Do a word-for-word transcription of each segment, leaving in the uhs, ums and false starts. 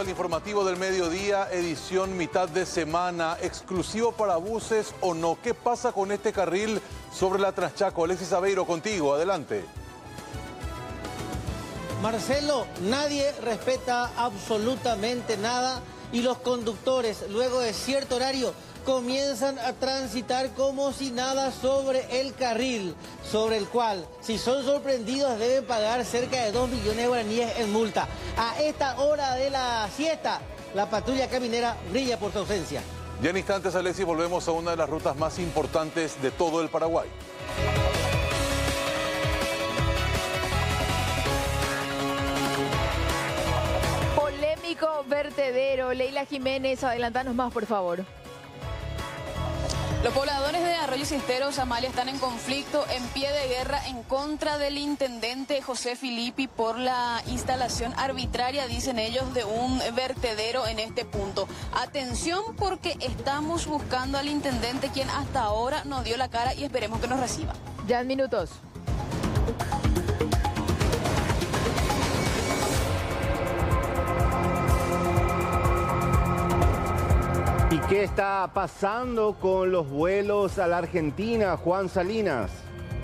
al informativo del mediodía, edición mitad de semana, exclusivo para buses o no. ¿Qué pasa con este carril sobre la Transchaco? Alexis Aveiro, contigo, adelante. Marcelo, nadie respeta absolutamente nada y los conductores, luego de cierto horario, comienzan a transitar como si nada sobre el carril, sobre el cual, si son sorprendidos, deben pagar cerca de dos millones de guaraníes en multa. A esta hora de la siesta, la patrulla caminera brilla por su ausencia. Ya en instantes, Alexis, volvemos a una de las rutas más importantes de todo el Paraguay. Polémico vertedero. Leila Jiménez, adelantanos más, por favor. Los pobladores de Arroyo Cisteros, Amalia, están en conflicto, en pie de guerra en contra del intendente José Filippi por la instalación arbitraria, dicen ellos, de un vertedero en este punto. Atención, porque estamos buscando al intendente, quien hasta ahora nos dio la cara, y esperemos que nos reciba. Ya en minutos. ¿Y qué está pasando con los vuelos a la Argentina, Juan Salinas?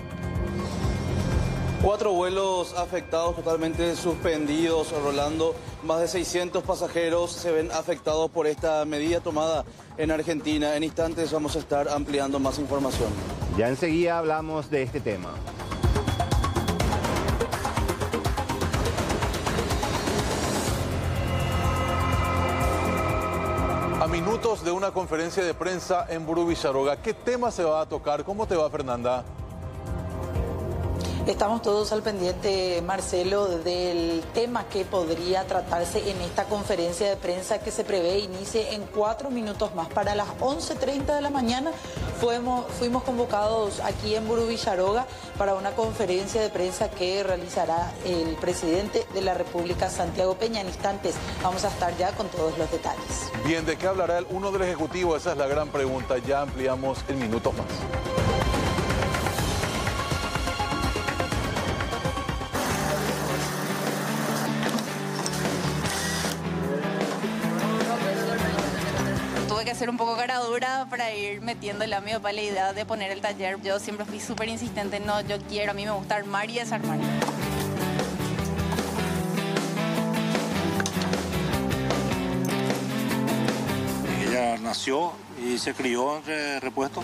Cuatro vuelos afectados, totalmente suspendidos, Rolando. Más de seiscientos pasajeros se ven afectados por esta medida tomada en Argentina. En instantes vamos a estar ampliando más información. Ya enseguida hablamos de este tema. A minutos de una conferencia de prensa en Burú Villaroga, ¿qué tema se va a tocar? ¿Cómo te va, Fernanda? Estamos todos al pendiente, Marcelo, del tema que podría tratarse en esta conferencia de prensa que se prevé inicie en cuatro minutos más. Para las once treinta de la mañana fuimos, fuimos convocados aquí en Burú Villaroga para una conferencia de prensa que realizará el presidente de la República, Santiago Peña. En instantes vamos a estar ya con todos los detalles. Bien, ¿de qué hablará el uno del Ejecutivo? Esa es la gran pregunta. Ya ampliamos en minutos más. Que hacer un poco cara dura para ir metiéndole a mi papá la idea de poner el taller. Yo siempre fui súper insistente, no, yo quiero, a mí me gusta armar y desarmar. Ella nació y se crió entre repuestos.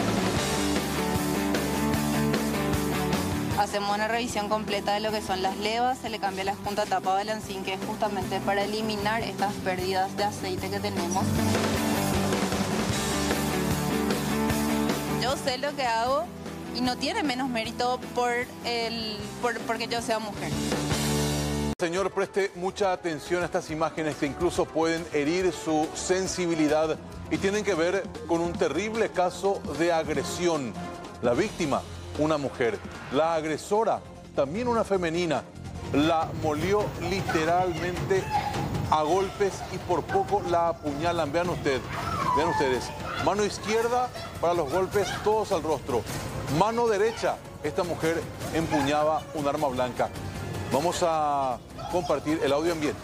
Hacemos una revisión completa de lo que son las levas, se le cambia la junta tapa balancín, que es justamente para eliminar estas pérdidas de aceite que tenemos. Yo sé lo que hago y no tiene menos mérito por el, por, porque yo sea mujer. Señor, preste mucha atención a estas imágenes que incluso pueden herir su sensibilidad y tienen que ver con un terrible caso de agresión. La víctima, una mujer. La agresora, también una femenina, la molió literalmente a golpes y por poco la apuñalan. Vean usted, vean ustedes. Mano izquierda para los golpes, todos al rostro. Mano derecha, esta mujer empuñaba un arma blanca. Vamos a compartir el audio ambiente.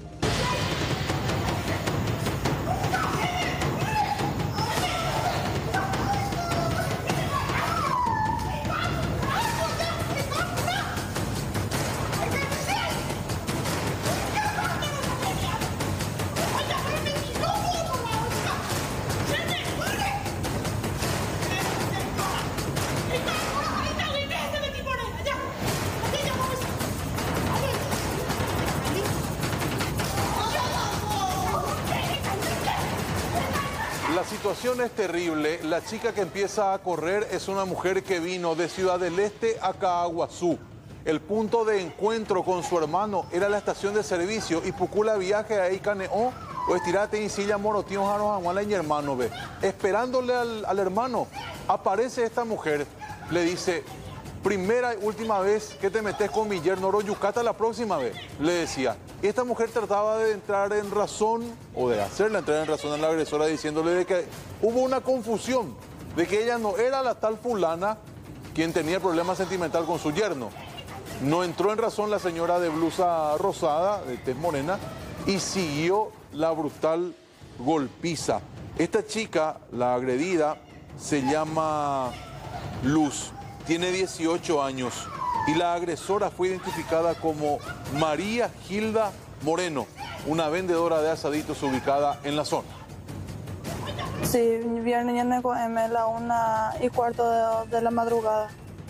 La situación es terrible. La chica que empieza a correr es una mujer que vino de Ciudad del Este a Caaguazú. El punto de encuentro con su hermano era la estación de servicio y Pucula viaje a Icaneó o estirate en silla morotío a y hermano ve. Esperándole al, al hermano, aparece esta mujer, le dice: primera y última vez que te metes con mi yerno Royucata, la próxima vez, le decía. Y esta mujer trataba de entrar en razón, o de hacerle entrar en razón a la agresora, diciéndole de que hubo una confusión, de que ella no era la tal fulana quien tenía el problema sentimental con su yerno. No entró en razón la señora de blusa rosada, de tez morena, y siguió la brutal golpiza. Esta chica, la agredida, se llama Luz, tiene dieciocho años y la agresora fue identificada como María Gilda Moreno, una vendedora de asaditos ubicada en la zona. Sí, viernes ya me a la una y cuarto de, de la madrugada.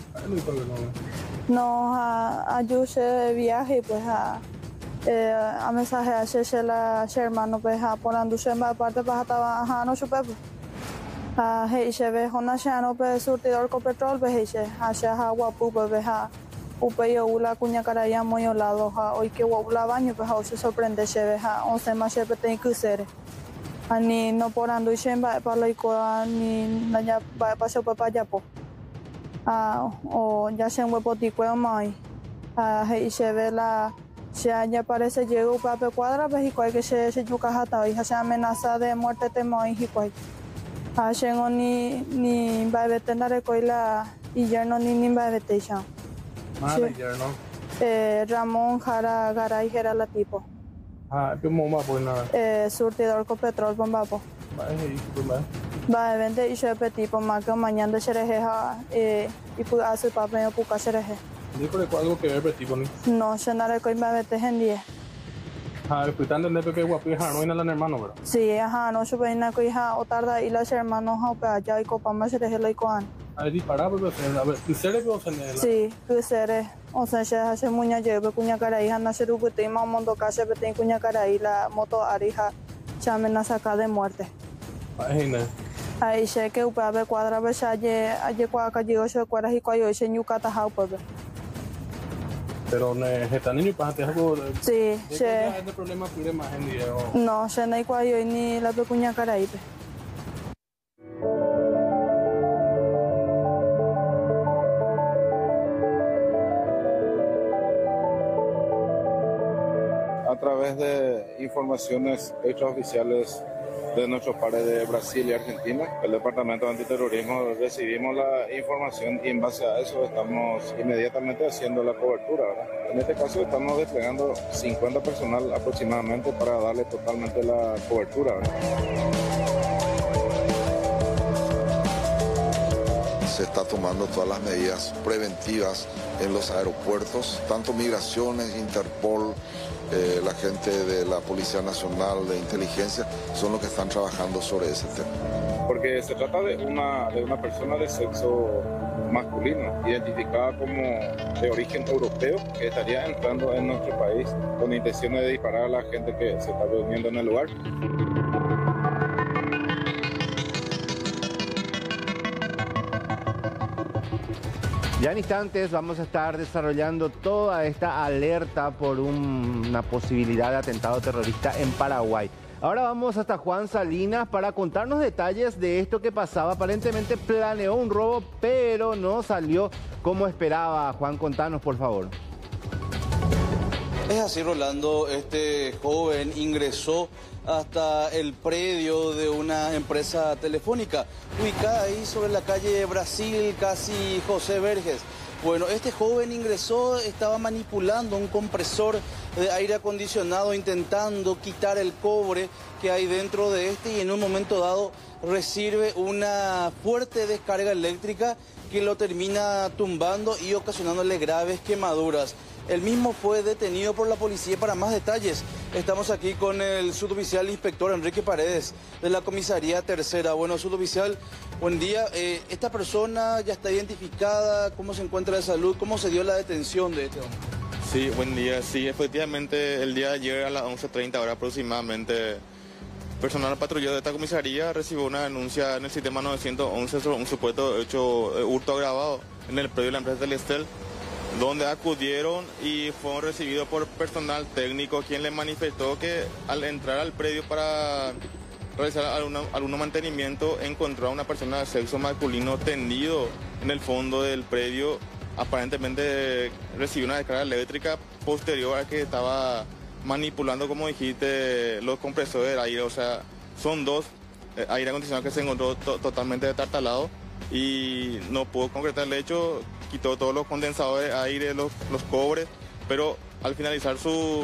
No, a, a yo de viaje, pues a, eh, a mensaje a Sheshe la hermano, pues a ponando shemba parte para estaba a no supe. A Heishe ve una shano pues surtidor con petrol, pues Heishe, a Shaha guapu, pues a Upe yo ula cuña caraya muy olado, a hoy que guapula baño, pues a se sorprende, Sheve, a once más Sheve ten que ser. Ani no por ando y shemba para lo ico ni naya va pasó para allá po ah o ya se huevo tico mai ah y se ve la se ya parece llegó para cuadra pues y cual que se se yuca hasta y se amenaza de muerte te mai y cual ah se ni ni va a vetenar con la y ya no ni ni va a vetear eh Ramón Jara Garay era la tipo. Ah, ¿qué mamá pues nada? Eh, surtidor con petrol, bomba po. Va, vende y se petit por más que mañana de cereja eh y pues hace papel o puca cereje. ¿Dijo de algo que ver petit con? No, se nada que me vete en día. Ah, pues tan de Pepe guapo hija no en la hermano, ¿verdad? Sí, ajá, no se ve nada que hija o tarda y las hermanos o pe allá y copa más cereje lo icoan. Ah, disparar pues a ver, ¿tú seres o sen? Sí, tú seres. O sea, se hace muña lleve cuña cara hija na se rupo te ma mondo casa pe te cuña cara y la moto arija chamen saca de muerte. Ay, no. Ahí se que upa be cuadra be salle aye cua ca llegó se cuadra y cuayo se ñuca ta hau pues. Pero ne está niño para te algo. Sí, se. ¿Qué problema pide más en día? No, se no hay cuayo ni la pe cuña cara ahí. A través de informaciones extraoficiales de nuestros pares de Brasil y Argentina, el Departamento de Antiterrorismo recibimos la información y en base a eso estamos inmediatamente haciendo la cobertura, ¿verdad? En este caso estamos desplegando cincuenta personal aproximadamente para darle totalmente la cobertura, ¿verdad? Se está tomando todas las medidas preventivas en los aeropuertos, tanto migraciones, Interpol, eh, la gente de la Policía Nacional de Inteligencia, son los que están trabajando sobre ese tema. Porque se trata de una, de una persona de sexo masculino, identificada como de origen europeo, que estaría entrando en nuestro país con intenciones de disparar a la gente que se está reuniendo en el lugar. Ya en instantes vamos a estar desarrollando toda esta alerta por un, una posibilidad de atentado terrorista en Paraguay. Ahora vamos hasta Juan Salinas para contarnos detalles de esto que pasaba. Aparentemente planeó un robo, pero no salió como esperaba. Juan, contanos, por favor. Es así, Rolando. Este joven ingresó hasta el predio de una empresa telefónica ubicada ahí sobre la calle Brasil, casi José Verges. Bueno, este joven ingresó, estaba manipulando un compresor de aire acondicionado, intentando quitar el cobre que hay dentro de este, y en un momento dado recibe una fuerte descarga eléctrica que lo termina tumbando y ocasionándole graves quemaduras. El mismo fue detenido por la policía. Para más detalles, estamos aquí con el suboficial inspector Enrique Paredes de la comisaría tercera. Bueno, suboficial, buen día. Eh, esta persona ya está identificada, ¿cómo se encuentra de salud? ¿Cómo se dio la detención de este hombre? Sí, buen día. Sí, efectivamente, el día de ayer a las once treinta hora aproximadamente, personal patrullero de esta comisaría recibió una denuncia en el sistema novecientos once sobre un supuesto hecho de hurto agravado en el predio de la empresa Telestel, donde acudieron y fueron recibidos por personal técnico, quien les manifestó que al entrar al predio para realizar algún, algún mantenimiento encontró a una persona de sexo masculino tendido en el fondo del predio. Aparentemente recibió una descarga eléctrica posterior a que estaba manipulando, como dijiste, los compresores de aire. O sea, son dos eh, aire acondicionado que se encontró to totalmente destartalado y no pudo concretar el hecho. Quitó todos los condensadores de aire, los, los cobres, pero al finalizar su,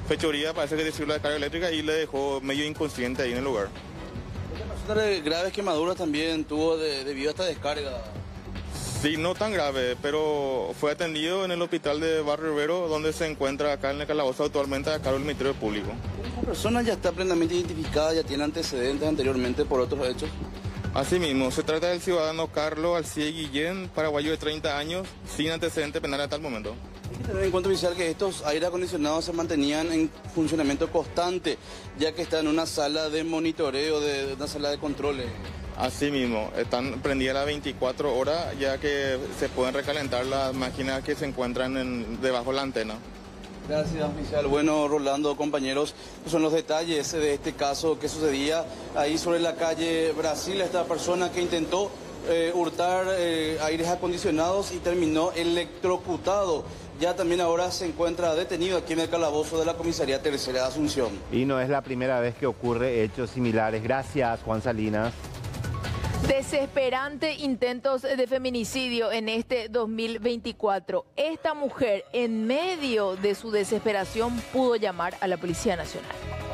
fechoría, parece que decirlo de carga eléctrica, y le dejó medio inconsciente ahí en el lugar. De graves quemaduras también tuvo de, debido a esta descarga. Sí, no tan grave, pero fue atendido en el hospital de Barrio Rivero, donde se encuentra acá en el calabozo actualmente a cargo del Ministerio Público. ¿La persona ya está plenamente identificada, ya tiene antecedentes anteriormente por otros hechos? Asimismo, se trata del ciudadano Carlos Alcide Guillén, paraguayo de treinta años, sin antecedentes penales hasta el momento. Hay que tener en cuenta, oficial, que estos aire acondicionados se mantenían en funcionamiento constante, ya que está en una sala de monitoreo, de, de una sala de controles. Asimismo, están prendidas las veinticuatro horas, ya que se pueden recalentar las máquinas que se encuentran en, debajo de la antena. Gracias, oficial. Bueno, Rolando, compañeros, estos son los detalles de este caso que sucedía ahí sobre la calle Brasil. Esta persona que intentó eh, hurtar eh, aires acondicionados y terminó electrocutado. Ya también ahora se encuentra detenido aquí en el calabozo de la Comisaría Tercera de Asunción. Y no es la primera vez que ocurre hechos similares. Gracias, Juan Salinas. Desesperante intentos de feminicidio en este dos mil veinticuatro. Esta mujer, en medio de su desesperación, pudo llamar a la Policía Nacional.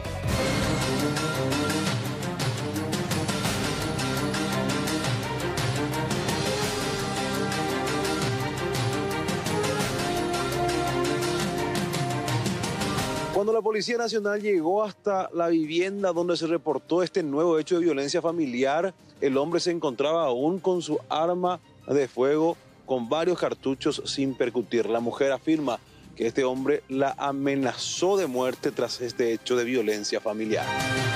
Cuando la Policía Nacional llegó hasta la vivienda donde se reportó este nuevo hecho de violencia familiar, el hombre se encontraba aún con su arma de fuego con varios cartuchos sin percutir. La mujer afirma que este hombre la amenazó de muerte tras este hecho de violencia familiar.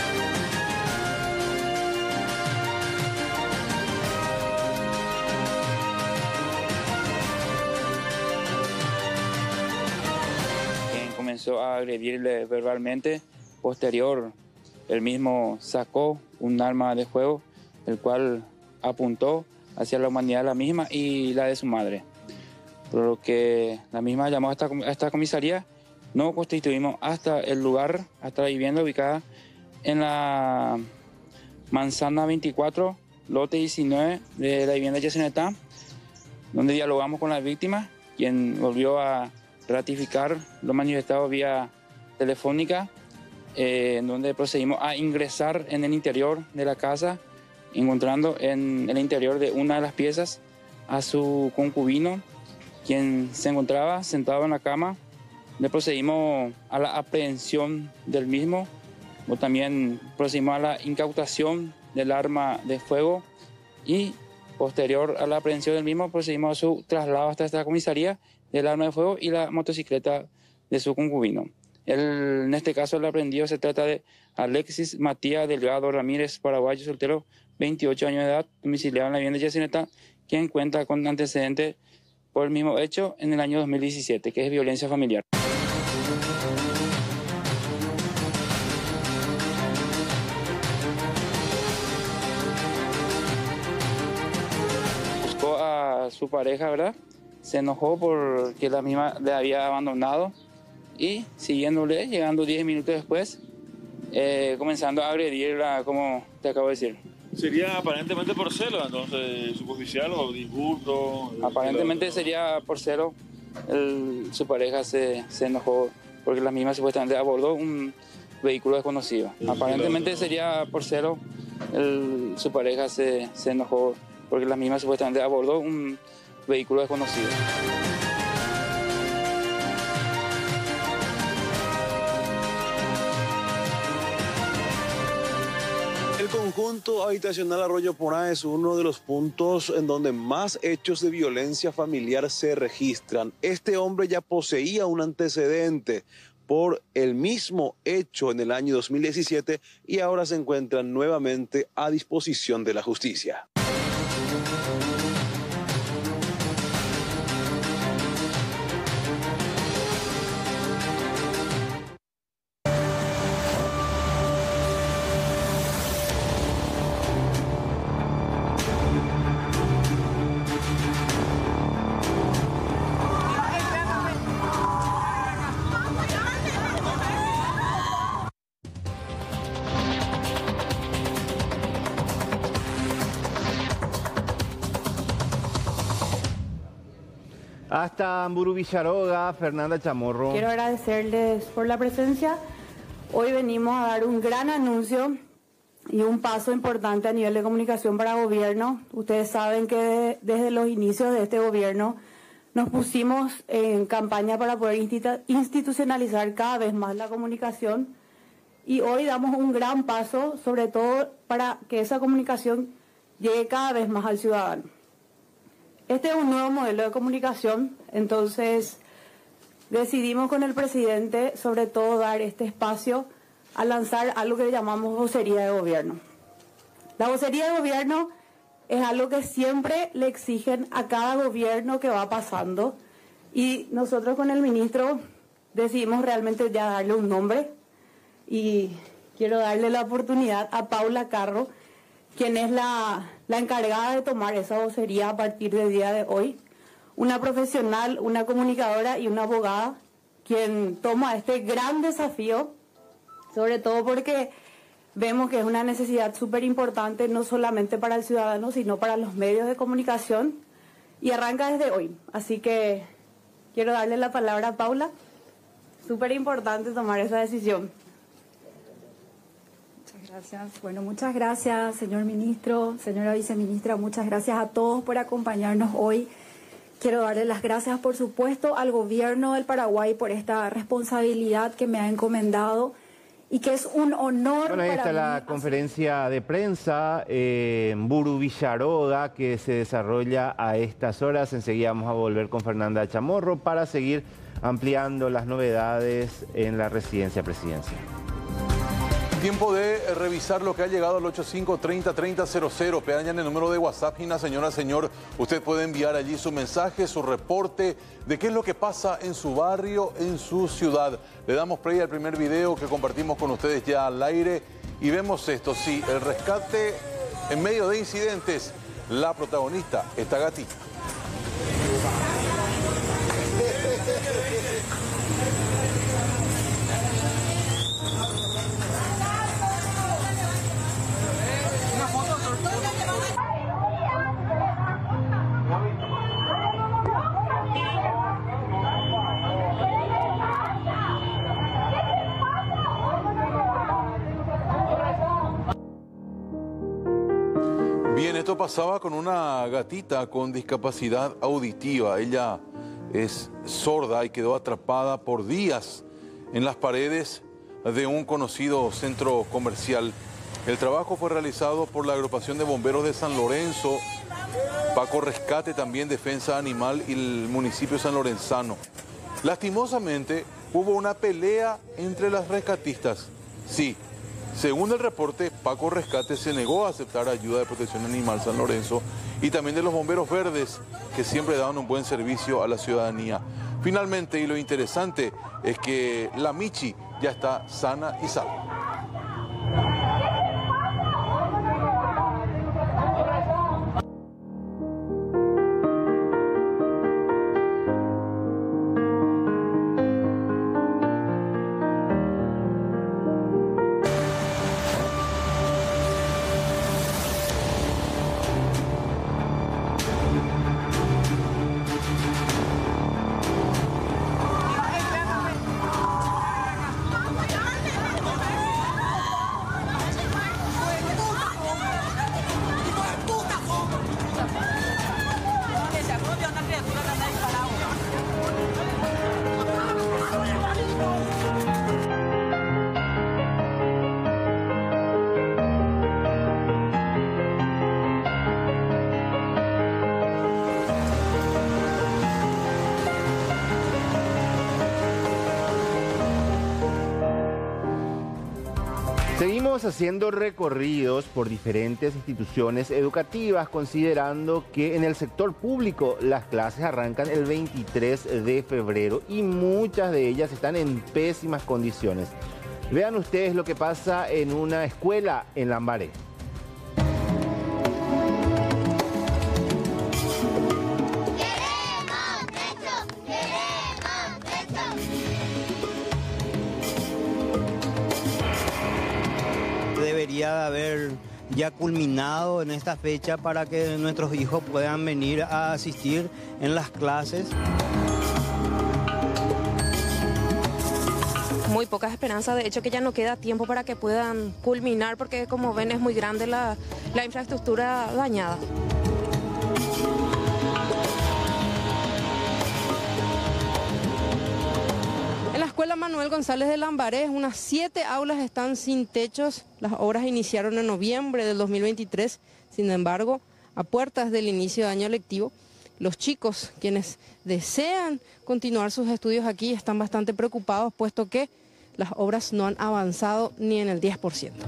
Comenzó a agredirle verbalmente. Posterior, él mismo sacó un arma de fuego, el cual apuntó hacia la humanidad la misma y la de su madre. Por lo que la misma llamó a esta, a esta comisaría. Nos constituimos hasta el lugar, hasta la vivienda ubicada en la manzana veinticuatro, lote diecinueve de la vivienda Yacinetá, donde dialogamos con la víctima, quien volvió a ratificar lo manifestado vía telefónica, eh, en donde procedimos a ingresar en el interior de la casa, encontrando en el interior de una de las piezas a su concubino, quien se encontraba sentado en la cama. Le procedimos a la aprehensión del mismo, o también procedimos a la incautación del arma de fuego y posterior a la aprehensión del mismo procedimos a su traslado hasta esta comisaría del arma de fuego y la motocicleta de su concubino. El, en este caso el aprendido se trata de Alexis Matías Delgado Ramírez, paraguayo soltero, veintiocho años de edad, domiciliado en la vivienda Yacinetá, quien cuenta con antecedentes por el mismo hecho en el año dos mil diecisiete, que es violencia familiar. Buscó a su pareja, ¿verdad? Se enojó porque la misma le había abandonado y siguiéndole, llegando diez minutos después, eh, comenzando a agredirla, como te acabo de decir. ¿Sería aparentemente por celo, entonces, superficial o disgusto? Aparentemente sería por celo. El, su pareja se, se enojó porque la misma supuestamente abordó un vehículo desconocido. Aparentemente sería por celo. El, su pareja se, se enojó porque la misma supuestamente abordó un vehículo desconocido. El conjunto habitacional Arroyo Porá es uno de los puntos en donde más hechos de violencia familiar se registran. Este hombre ya poseía un antecedente por el mismo hecho en el año dos mil diecisiete y ahora se encuentra nuevamente a disposición de la justicia. Hasta Amburu Villaroga, Fernanda Chamorro. Quiero agradecerles por la presencia. Hoy venimos a dar un gran anuncio y un paso importante a nivel de comunicación para gobierno. Ustedes saben que desde los inicios de este gobierno nos pusimos en campaña para poder institucionalizar cada vez más la comunicación y hoy damos un gran paso, sobre todo para que esa comunicación llegue cada vez más al ciudadano. Este es un nuevo modelo de comunicación, entonces decidimos con el presidente sobre todo dar este espacio a lanzar algo que llamamos vocería de gobierno. La vocería de gobierno es algo que siempre le exigen a cada gobierno que va pasando y nosotros con el ministro decidimos realmente ya darle un nombre y quiero darle la oportunidad a Paula Carro, quien es la, la encargada de tomar esa vocería a partir del día de hoy. Una profesional, una comunicadora y una abogada, quien toma este gran desafío, sobre todo porque vemos que es una necesidad súper importante, no solamente para el ciudadano, sino para los medios de comunicación, y arranca desde hoy. Así que quiero darle la palabra a Paula. Súper importante tomar esa decisión. Gracias. Bueno, muchas gracias, señor ministro, señora viceministra, muchas gracias a todos por acompañarnos hoy. Quiero darle las gracias, por supuesto, al gobierno del Paraguay por esta responsabilidad que me ha encomendado y que es un honor bueno, ahí para está mí. la conferencia de prensa eh, en Amburu Villaroga que se desarrolla a estas horas. Enseguida vamos a volver con Fernanda Chamorro para seguir ampliando las novedades en la residencia presidencial. Tiempo de revisar lo que ha llegado al ocho cinco tres cero tres cero cero cero. Pedañan el número de WhatsApp, Gina, señora, señor. Usted puede enviar allí su mensaje, su reporte de qué es lo que pasa en su barrio, en su ciudad. Le damos play al primer video que compartimos con ustedes ya al aire y vemos esto. Sí, el rescate en medio de incidentes. La protagonista, esta gatita. Bien, esto pasaba con una gatita con discapacidad auditiva. Ella es sorda y quedó atrapada por días en las paredes de un conocido centro comercial. El trabajo fue realizado por la agrupación de bomberos de San Lorenzo, Paco Rescate, también Defensa Animal y el municipio sanlorenzano. Lastimosamente, hubo una pelea entre las rescatistas. Sí. Según el reporte, Paco Rescate se negó a aceptar ayuda de Protección Animal San Lorenzo y también de los bomberos verdes, que siempre dan un buen servicio a la ciudadanía. Finalmente, y lo interesante, es que la Michi ya está sana y salva. Seguimos haciendo recorridos por diferentes instituciones educativas, considerando que en el sector público las clases arrancan el veintitrés de febrero y muchas de ellas están en pésimas condiciones. Vean ustedes lo que pasa en una escuela en Lambaré. Debería haber ya culminado en esta fecha para que nuestros hijos puedan venir a asistir en las clases. muy pocas esperanzas, de hecho que ya no queda tiempo para que puedan culminar porque como ven es muy grande la, la infraestructura dañada. En la escuela Manuel González de Lambarés, unas siete aulas están sin techos. Las obras iniciaron en noviembre del dos mil veintitrés. Sin embargo, a puertas del inicio de año lectivo, los chicos, quienes desean continuar sus estudios aquí, están bastante preocupados, puesto que las obras no han avanzado ni en el diez por ciento.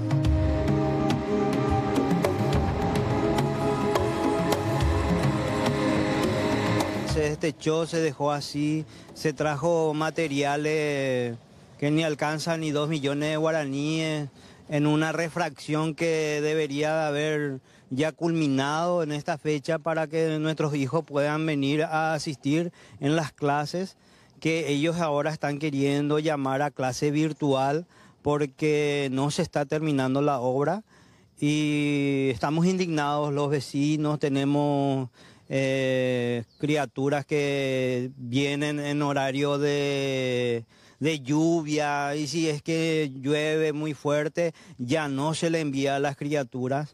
Se destechó, se dejó así, se trajo materiales que ni alcanzan ni dos millones de guaraníes, en una refracción que debería haber ya culminado en esta fecha para que nuestros hijos puedan venir a asistir en las clases que ellos ahora están queriendo llamar a clase virtual porque no se está terminando la obra y estamos indignados los vecinos, tenemos eh, criaturas que vienen en horario de... de lluvia, y si es que llueve muy fuerte, ya no se le envía a las criaturas.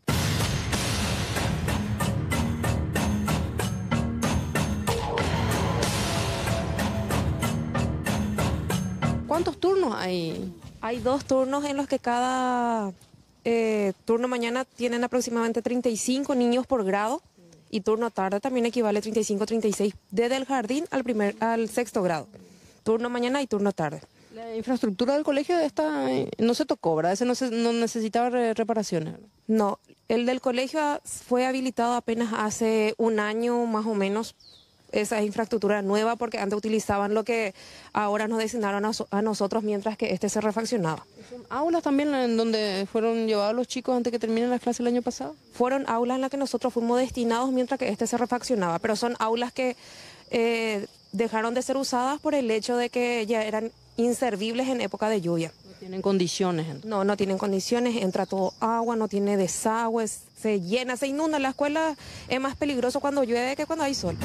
¿Cuántos turnos hay? Hay dos turnos en los que cada eh, turno mañana tienen aproximadamente treinta y cinco niños por grado y turno tarde también equivale a treinta y cinco a treinta y seis, desde el jardín al, primer, al sexto grado. Turno mañana y turno tarde. La infraestructura del colegio está, no se tocó, ¿verdad? Ese no, se, no necesitaba reparaciones. No, el del colegio fue habilitado apenas hace un año más o menos. Esa infraestructura nueva porque antes utilizaban lo que ahora nos designaron a, a nosotros mientras que este se refaccionaba. ¿Son aulas también en donde fueron llevados los chicos antes que terminen las clases el año pasado? Fueron aulas en las que nosotros fuimos destinados mientras que este se refaccionaba, pero son aulas que eh, dejaron de ser usadas por el hecho de que ya eran inservibles en época de lluvia. No tienen condiciones. Entonces. No, no tienen condiciones, entra todo agua, no tiene desagües, se llena, se inunda. La escuela es más peligroso cuando llueve que cuando hay sol.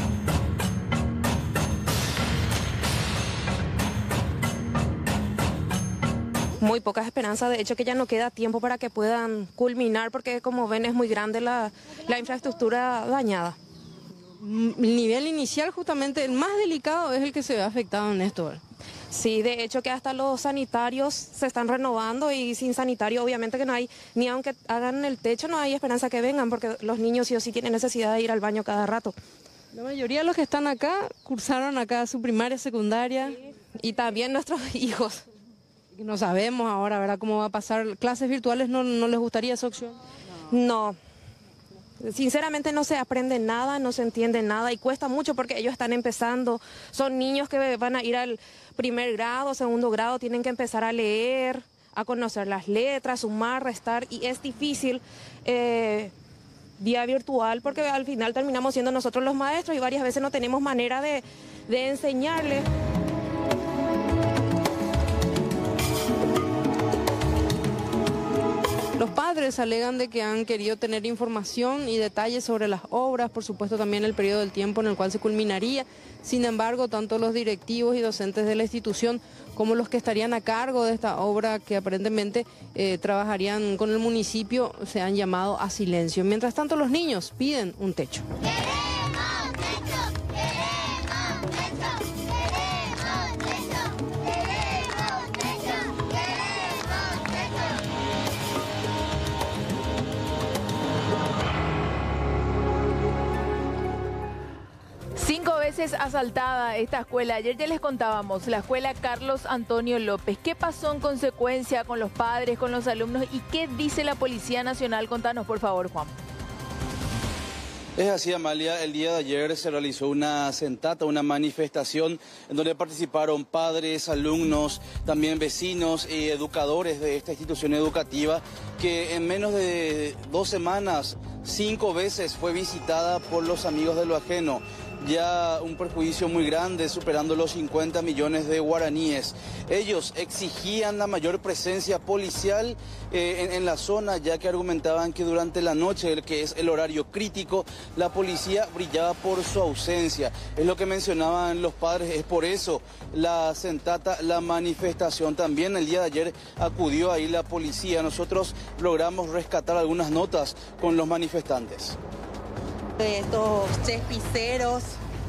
Muy pocas esperanzas, de hecho que ya no queda tiempo para que puedan culminar porque como ven es muy grande la, la infraestructura dañada. El nivel inicial justamente el más delicado es el que se ve afectado en esto, ¿verdad? Sí, de hecho que hasta los sanitarios se están renovando y sin sanitario obviamente que no hay, ni aunque hagan el techo no hay esperanza que vengan porque los niños sí o sí tienen necesidad de ir al baño cada rato. La mayoría de los que están acá cursaron acá su primaria, secundaria. Sí. Y también nuestros hijos. No sabemos ahora, ¿verdad? ¿Cómo va a pasar? ¿Clases virtuales no, no les gustaría esa opción? No. Sinceramente no se aprende nada, no se entiende nada y cuesta mucho porque ellos están empezando. Son niños que van a ir al primer grado, segundo grado, tienen que empezar a leer, a conocer las letras, sumar, restar y es difícil eh, vía virtual porque al final terminamos siendo nosotros los maestros y varias veces no tenemos manera de, de enseñarles. Los padres alegan de que han querido tener información y detalles sobre las obras, por supuesto también el periodo del tiempo en el cual se culminaría. Sin embargo, tanto los directivos y docentes de la institución como los que estarían a cargo de esta obra que aparentemente eh, trabajarían con el municipio se han llamado a silencio. Mientras tanto, los niños piden un techo. Cinco veces asaltada esta escuela. Ayer ya les contábamos, la escuela Carlos Antonio López. ¿Qué pasó en consecuencia con los padres, con los alumnos y qué dice la Policía Nacional? Contanos, por favor, Juan. Es así, Amalia. El día de ayer se realizó una sentata, una manifestación en donde participaron padres, alumnos, también vecinos y educadores de esta institución educativa que en menos de dos semanas, cinco veces fue visitada por los amigos de lo ajeno. ya un perjuicio muy grande, superando los cincuenta millones de guaraníes. Ellos exigían la mayor presencia policial eh, en, en la zona, ya que argumentaban que durante la noche, el que es el horario crítico, la policía brillaba por su ausencia. Es lo que mencionaban los padres, es por eso la sentata, la manifestación. También el día de ayer acudió ahí la policía. Nosotros logramos rescatar algunas notas con los manifestantes. De estos chespiceros,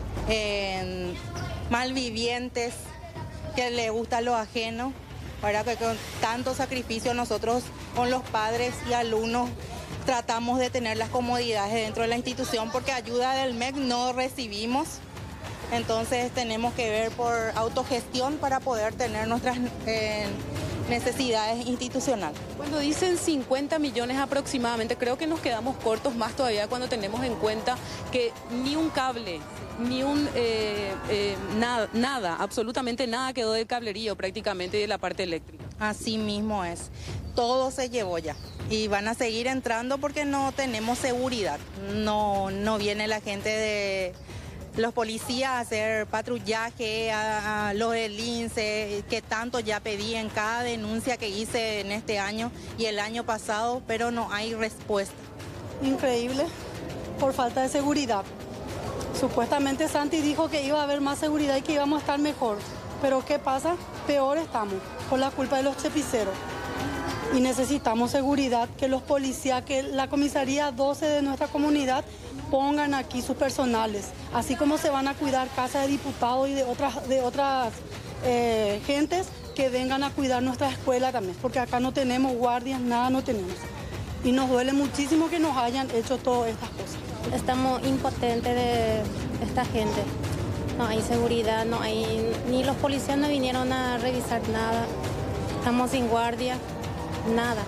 eh, malvivientes, que le gusta lo ajeno, para que con tanto sacrificio nosotros con los padres y alumnos tratamos de tener las comodidades dentro de la institución, porque ayuda del M E C no recibimos, entonces tenemos que ver por autogestión para poder tener nuestras eh, necesidades institucionales. Cuando dicen cincuenta millones aproximadamente, creo que nos quedamos cortos más todavía cuando tenemos en cuenta que ni un cable, ni un eh, eh, nada, nada, absolutamente nada quedó del cablerío prácticamente de la parte eléctrica. Así mismo es, todo se llevó ya y van a seguir entrando porque no tenemos seguridad, no, no viene la gente de los policías a hacer patrullaje, a, a los del INSE, que tanto ya pedí en cada denuncia que hice en este año y el año pasado, pero no hay respuesta. Increíble, por falta de seguridad. Supuestamente Santi dijo que iba a haber más seguridad y que íbamos a estar mejor, pero ¿qué pasa? Peor estamos, por la culpa de los chepiceros. Y necesitamos seguridad, que los policías, que la comisaría doce de nuestra comunidad pongan aquí sus personales, así como se van a cuidar casas de diputados y de otras, de otras eh, gentes, que vengan a cuidar nuestra escuela también, porque acá no tenemos guardias, nada no tenemos. Y nos duele muchísimo que nos hayan hecho todas estas cosas. Estamos impotentes de esta gente, no hay seguridad, no hay, ni los policías no vinieron a revisar nada, estamos sin guardia, nada.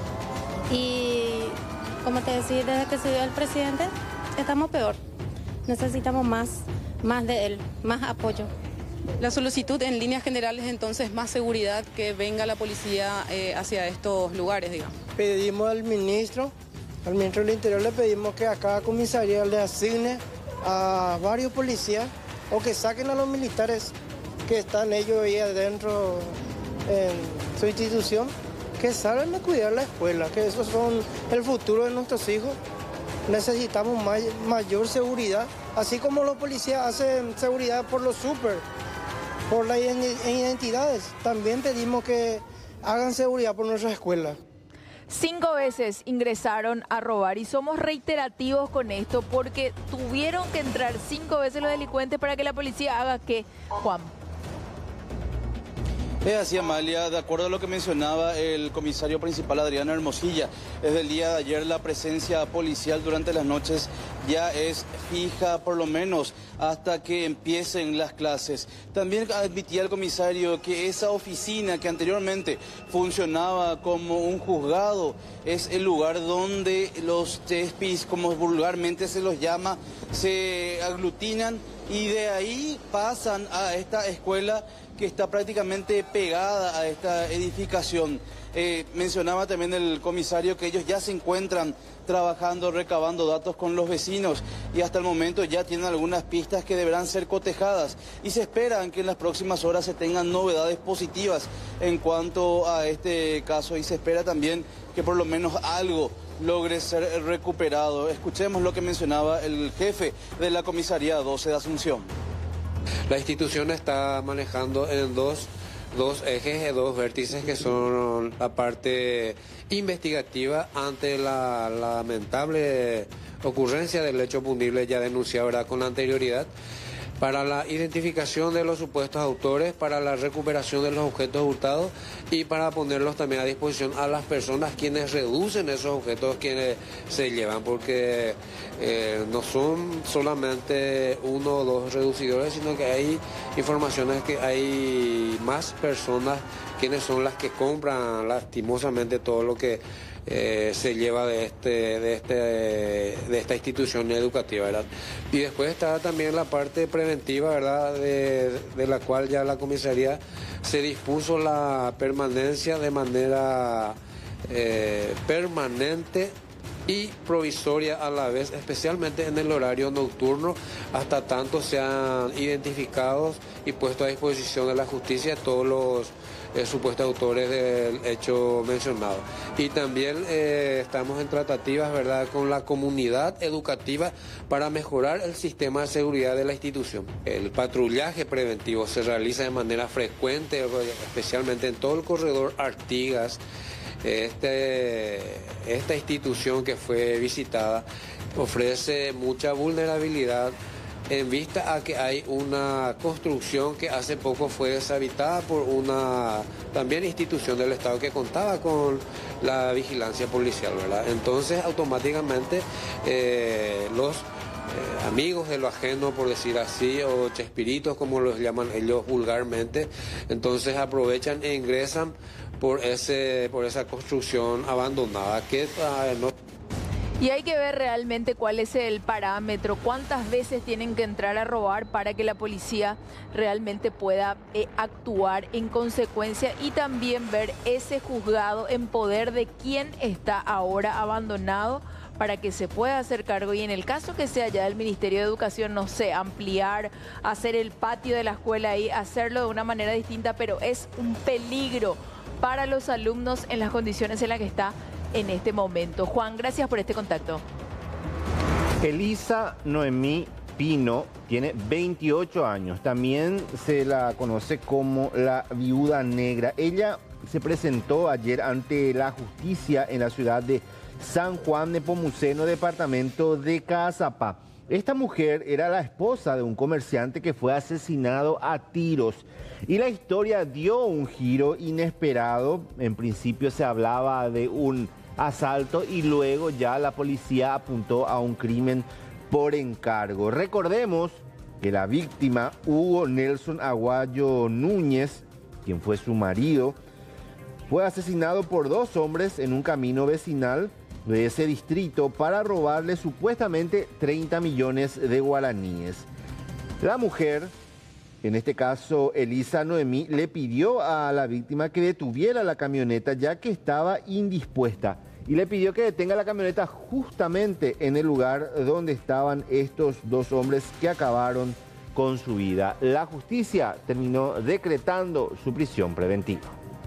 Y como te decía, desde que se dio el presidente, estamos peor. Necesitamos más, más de él, más apoyo. La solicitud en líneas generales entonces más seguridad, que venga la policía eh, hacia estos lugares, digamos. Pedimos al ministro, al ministro del Interior le pedimos que a cada comisaría le asigne a varios policías o que saquen a los militares que están ellos ahí adentro en su institución, que salgan a cuidar la escuela, que esos son el futuro de nuestros hijos. Necesitamos may, mayor seguridad, así como los policías hacen seguridad por los súper, por las identidades. También pedimos que hagan seguridad por nuestras escuelas. Cinco veces ingresaron a robar y somos reiterativos con esto porque tuvieron que entrar cinco veces los delincuentes para que la policía haga ¿qué, Juan? Es así, Amalia, de acuerdo a lo que mencionaba el comisario principal Adriano Hermosilla, desde el día de ayer la presencia policial durante las noches ya es fija, por lo menos hasta que empiecen las clases. También admitía el comisario que esa oficina que anteriormente funcionaba como un juzgado es el lugar donde los chespis, como vulgarmente se los llama, se aglutinan y de ahí pasan a esta escuela que está prácticamente pegada a esta edificación. Eh, mencionaba también el comisario que ellos ya se encuentran trabajando, recabando datos con los vecinos y hasta el momento ya tienen algunas pistas que deberán ser cotejadas y se esperan que en las próximas horas se tengan novedades positivas en cuanto a este caso y se espera también que por lo menos algo logre ser recuperado. Escuchemos lo que mencionaba el jefe de la comisaría doce de Asunción. La institución está manejando en dos, dos ejes, dos vértices que son la parte investigativa ante la, la lamentable ocurrencia del hecho punible ya denunciado, ¿verdad?, con anterioridad, para la identificación de los supuestos autores, para la recuperación de los objetos hurtados y para ponerlos también a disposición a las personas quienes reducen esos objetos, quienes se llevan, porque eh, no son solamente uno o dos reducidores, sino que hay informaciones que hay más personas quienes son las que compran lastimosamente todo lo que Eh, se lleva de este de este de esta institución educativa, ¿verdad? Y después está también la parte preventiva, ¿verdad?, de, de la cual ya la comisaría se dispuso la permanencia de manera eh, permanente y provisoria a la vez, especialmente en el horario nocturno, hasta tanto sean identificados y puestos a disposición de la justicia todos los eh, supuestos autores del hecho mencionado. Y también eh, estamos en tratativas, ¿verdad?, con la comunidad educativa para mejorar el sistema de seguridad de la institución. El patrullaje preventivo se realiza de manera frecuente, especialmente en todo el corredor Artigas. Este, esta institución que fue visitada ofrece mucha vulnerabilidad en vista a que hay una construcción que hace poco fue deshabitada por una también institución del Estado que contaba con la vigilancia policial, ¿verdad? Entonces automáticamente eh, los eh, amigos de lo ajeno, por decir así, o chespiritos como los llaman ellos vulgarmente, entonces aprovechan e ingresan por ese por esa construcción abandonada que uh, no... Y hay que ver realmente cuál es el parámetro, cuántas veces tienen que entrar a robar para que la policía realmente pueda eh, actuar en consecuencia, y también ver ese juzgado en poder de quién está ahora abandonado para que se pueda hacer cargo, y en el caso que sea ya del Ministerio de Educación, no sé, ampliar, hacer el patio de la escuela ahí, hacerlo de una manera distinta, pero es un peligro para los alumnos en las condiciones en las que está en este momento. Juan, gracias por este contacto. Elisa Noemí Pino tiene veintiocho años, también se la conoce como la Viuda Negra. Ella se presentó ayer ante la justicia en la ciudad de San Juan de Nepomuceno, departamento de Caazapá. Esta mujer era la esposa de un comerciante que fue asesinado a tiros, y la historia dio un giro inesperado. En principio se hablaba de un asalto y luego ya la policía apuntó a un crimen por encargo. Recordemos que la víctima, Hugo Nelson Aguayo Núñez, quien fue su marido, fue asesinado por dos hombres en un camino vecinal de ese distrito para robarle supuestamente treinta millones de guaraníes. La mujer, en este caso Elisa Noemí, le pidió a la víctima que detuviera la camioneta ya que estaba indispuesta, y le pidió que detenga la camioneta justamente en el lugar donde estaban estos dos hombres que acabaron con su vida. La justicia terminó decretando su prisión preventiva.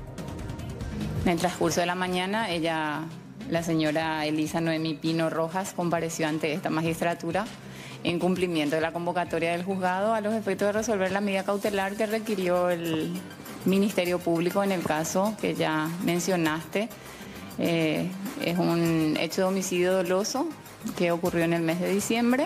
En el transcurso de la mañana, ella, la señora Elisa Noemí Pino Rojas, compareció ante esta magistratura en cumplimiento de la convocatoria del juzgado a los efectos de resolver la medida cautelar que requirió el Ministerio Público en el caso que ya mencionaste. Eh, es un hecho de homicidio doloso que ocurrió en el mes de diciembre,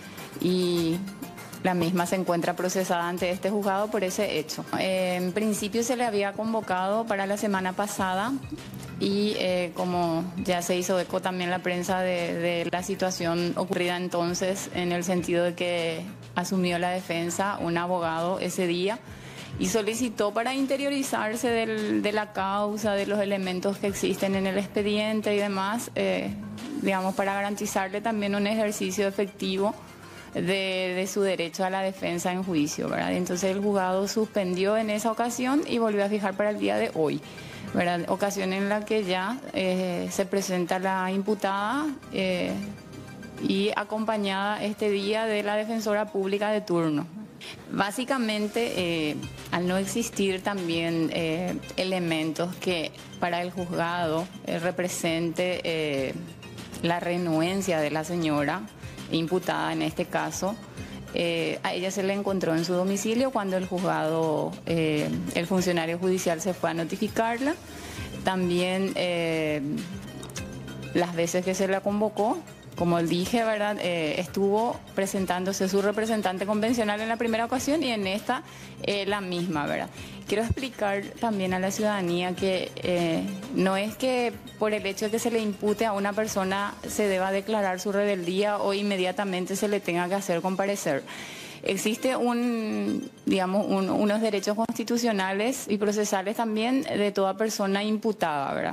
y la misma se encuentra procesada ante este juzgado por ese hecho. Eh, en principio se le había convocado para la semana pasada, y eh, como ya se hizo eco también la prensa de, de la situación ocurrida entonces, en el sentido de que asumió la defensa un abogado ese día y solicitó para interiorizarse del, de la causa, de los elementos que existen en el expediente y demás, eh, digamos, para garantizarle también un ejercicio efectivo de, de su derecho a la defensa en juicio, ¿verdad? Entonces el juzgado suspendió en esa ocasión y volvió a fijar para el día de hoy, ¿verdad? Ocasión en la que ya eh, se presenta la imputada eh, y acompañada este día de la defensora pública de turno. Básicamente, eh, al no existir también eh, elementos que para el juzgado eh, represente eh, la renuencia de la señora imputada en este caso, eh, a ella se le encontró en su domicilio cuando el juzgado, eh, el funcionario judicial se fue a notificarla. También eh, las veces que se la convocó, como dije, ¿verdad? Eh, estuvo presentándose su representante convencional en la primera ocasión, y en esta eh, la misma, ¿verdad? Quiero explicar también a la ciudadanía que eh, no es que por el hecho de que se le impute a una persona se deba declarar su rebeldía o inmediatamente se le tenga que hacer comparecer. Existe un, digamos, un, unos derechos constitucionales y procesales también de toda persona imputada, ¿verdad?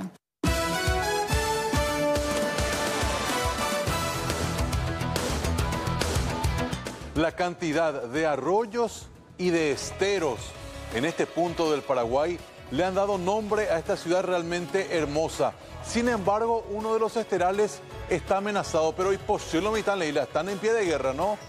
La cantidad de arroyos y de esteros en este punto del Paraguay le han dado nombre a esta ciudad realmente hermosa. Sin embargo, uno de los esterales está amenazado, pero y posible mitad, Leila, están en pie de guerra, ¿no?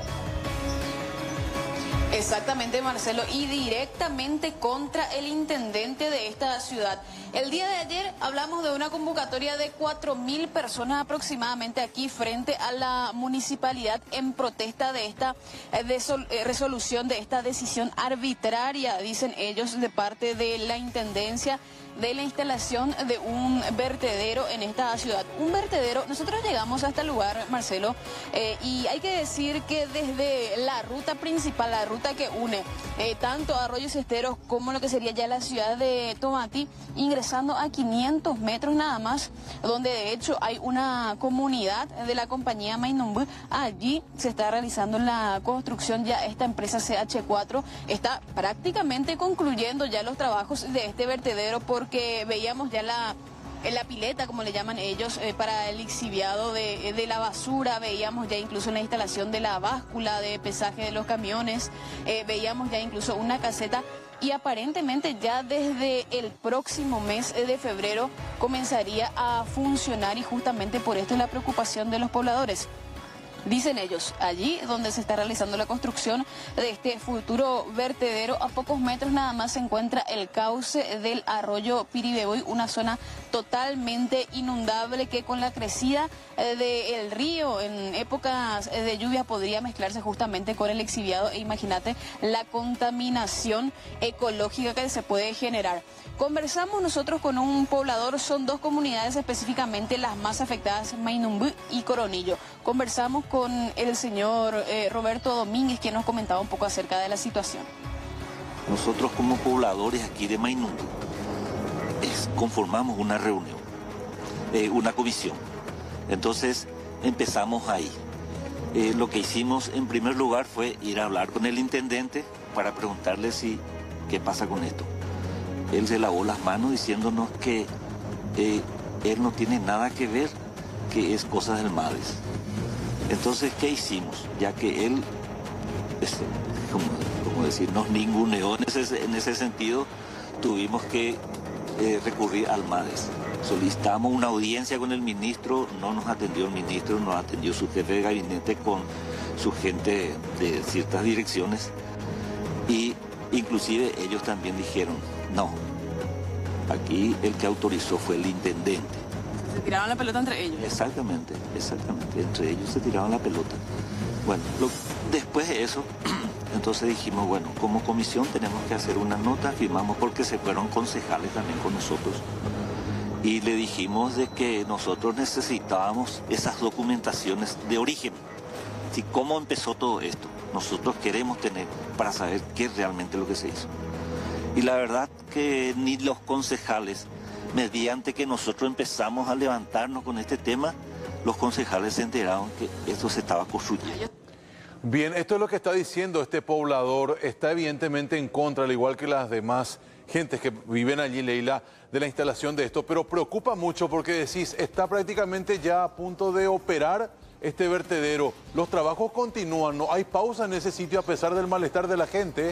Exactamente, Marcelo, y directamente contra el intendente de esta ciudad. El día de ayer hablamos de una convocatoria de cuatro mil personas aproximadamente aquí frente a la municipalidad en protesta de esta eh, de sol, eh, resolución, de esta decisión arbitraria, dicen ellos, de parte de la intendencia, de la instalación de un vertedero en esta ciudad. Un vertedero, nosotros llegamos a este lugar, Marcelo, eh, y hay que decir que desde la ruta principal, la ruta que une eh, tanto Arroyos Esteros como lo que sería ya la ciudad de Tomatí, ingresando a quinientos metros nada más, donde de hecho hay una comunidad de la compañía Mainumbu. Allí se está realizando la construcción, ya esta empresa C H cuatro está prácticamente concluyendo ya los trabajos de este vertedero, porque que veíamos ya la, la pileta, como le llaman ellos, eh, para el lixiviado de, de la basura, veíamos ya incluso la instalación de la báscula de pesaje de los camiones, eh, veíamos ya incluso una caseta, y aparentemente ya desde el próximo mes de febrero comenzaría a funcionar, y justamente por esto es la preocupación de los pobladores. Dicen ellos, allí donde se está realizando la construcción de este futuro vertedero, a pocos metros nada más se encuentra el cauce del arroyo Piribebuy, una zona totalmente inundable que con la crecida del río en épocas de lluvia podría mezclarse justamente con el exhibiado, e imagínate la contaminación ecológica que se puede generar. Conversamos nosotros con un poblador, son dos comunidades específicamente las más afectadas, Mainumbu y Coronillo. Conversamos con el señor eh, Roberto Domínguez, que nos comentaba un poco acerca de la situación. Nosotros como pobladores aquí de Mainumbu es, conformamos una reunión, eh, una comisión. Entonces empezamos ahí. Eh, lo que hicimos en primer lugar fue ir a hablar con el intendente para preguntarle si qué pasa con esto. Él se lavó las manos diciéndonos que eh, él no tiene nada que ver, que es cosa del MADES. Entonces, ¿qué hicimos? Ya que él, este, como, como decir, nos ninguneó en ese, en ese sentido, tuvimos que eh, recurrir al MADES. Solicitamos una audiencia con el ministro, no nos atendió el ministro, nos atendió su jefe de gabinete con su gente de ciertas direcciones, y inclusive ellos también dijeron, no, aquí el que autorizó fue el intendente. ¿Se tiraban la pelota entre ellos? Exactamente, exactamente, entre ellos se tiraban la pelota. Bueno, lo, después de eso, entonces dijimos, bueno, como comisión tenemos que hacer una nota, firmamos porque se fueron concejales también con nosotros, y le dijimos de que nosotros necesitábamos esas documentaciones de origen, ¿sí? ¿Cómo empezó todo esto? Nosotros queremos tener para saber qué es realmente lo que se hizo. Y la verdad que ni los concejales, mediante que nosotros empezamos a levantarnos con este tema, los concejales se enteraron que esto se estaba construyendo. Bien, esto es lo que está diciendo este poblador, está evidentemente en contra, al igual que las demás gentes que viven allí, Leila, de la instalación de esto, pero preocupa mucho porque decís, está prácticamente ya a punto de operar este vertedero. Los trabajos continúan, no hay pausa en ese sitio a pesar del malestar de la gente.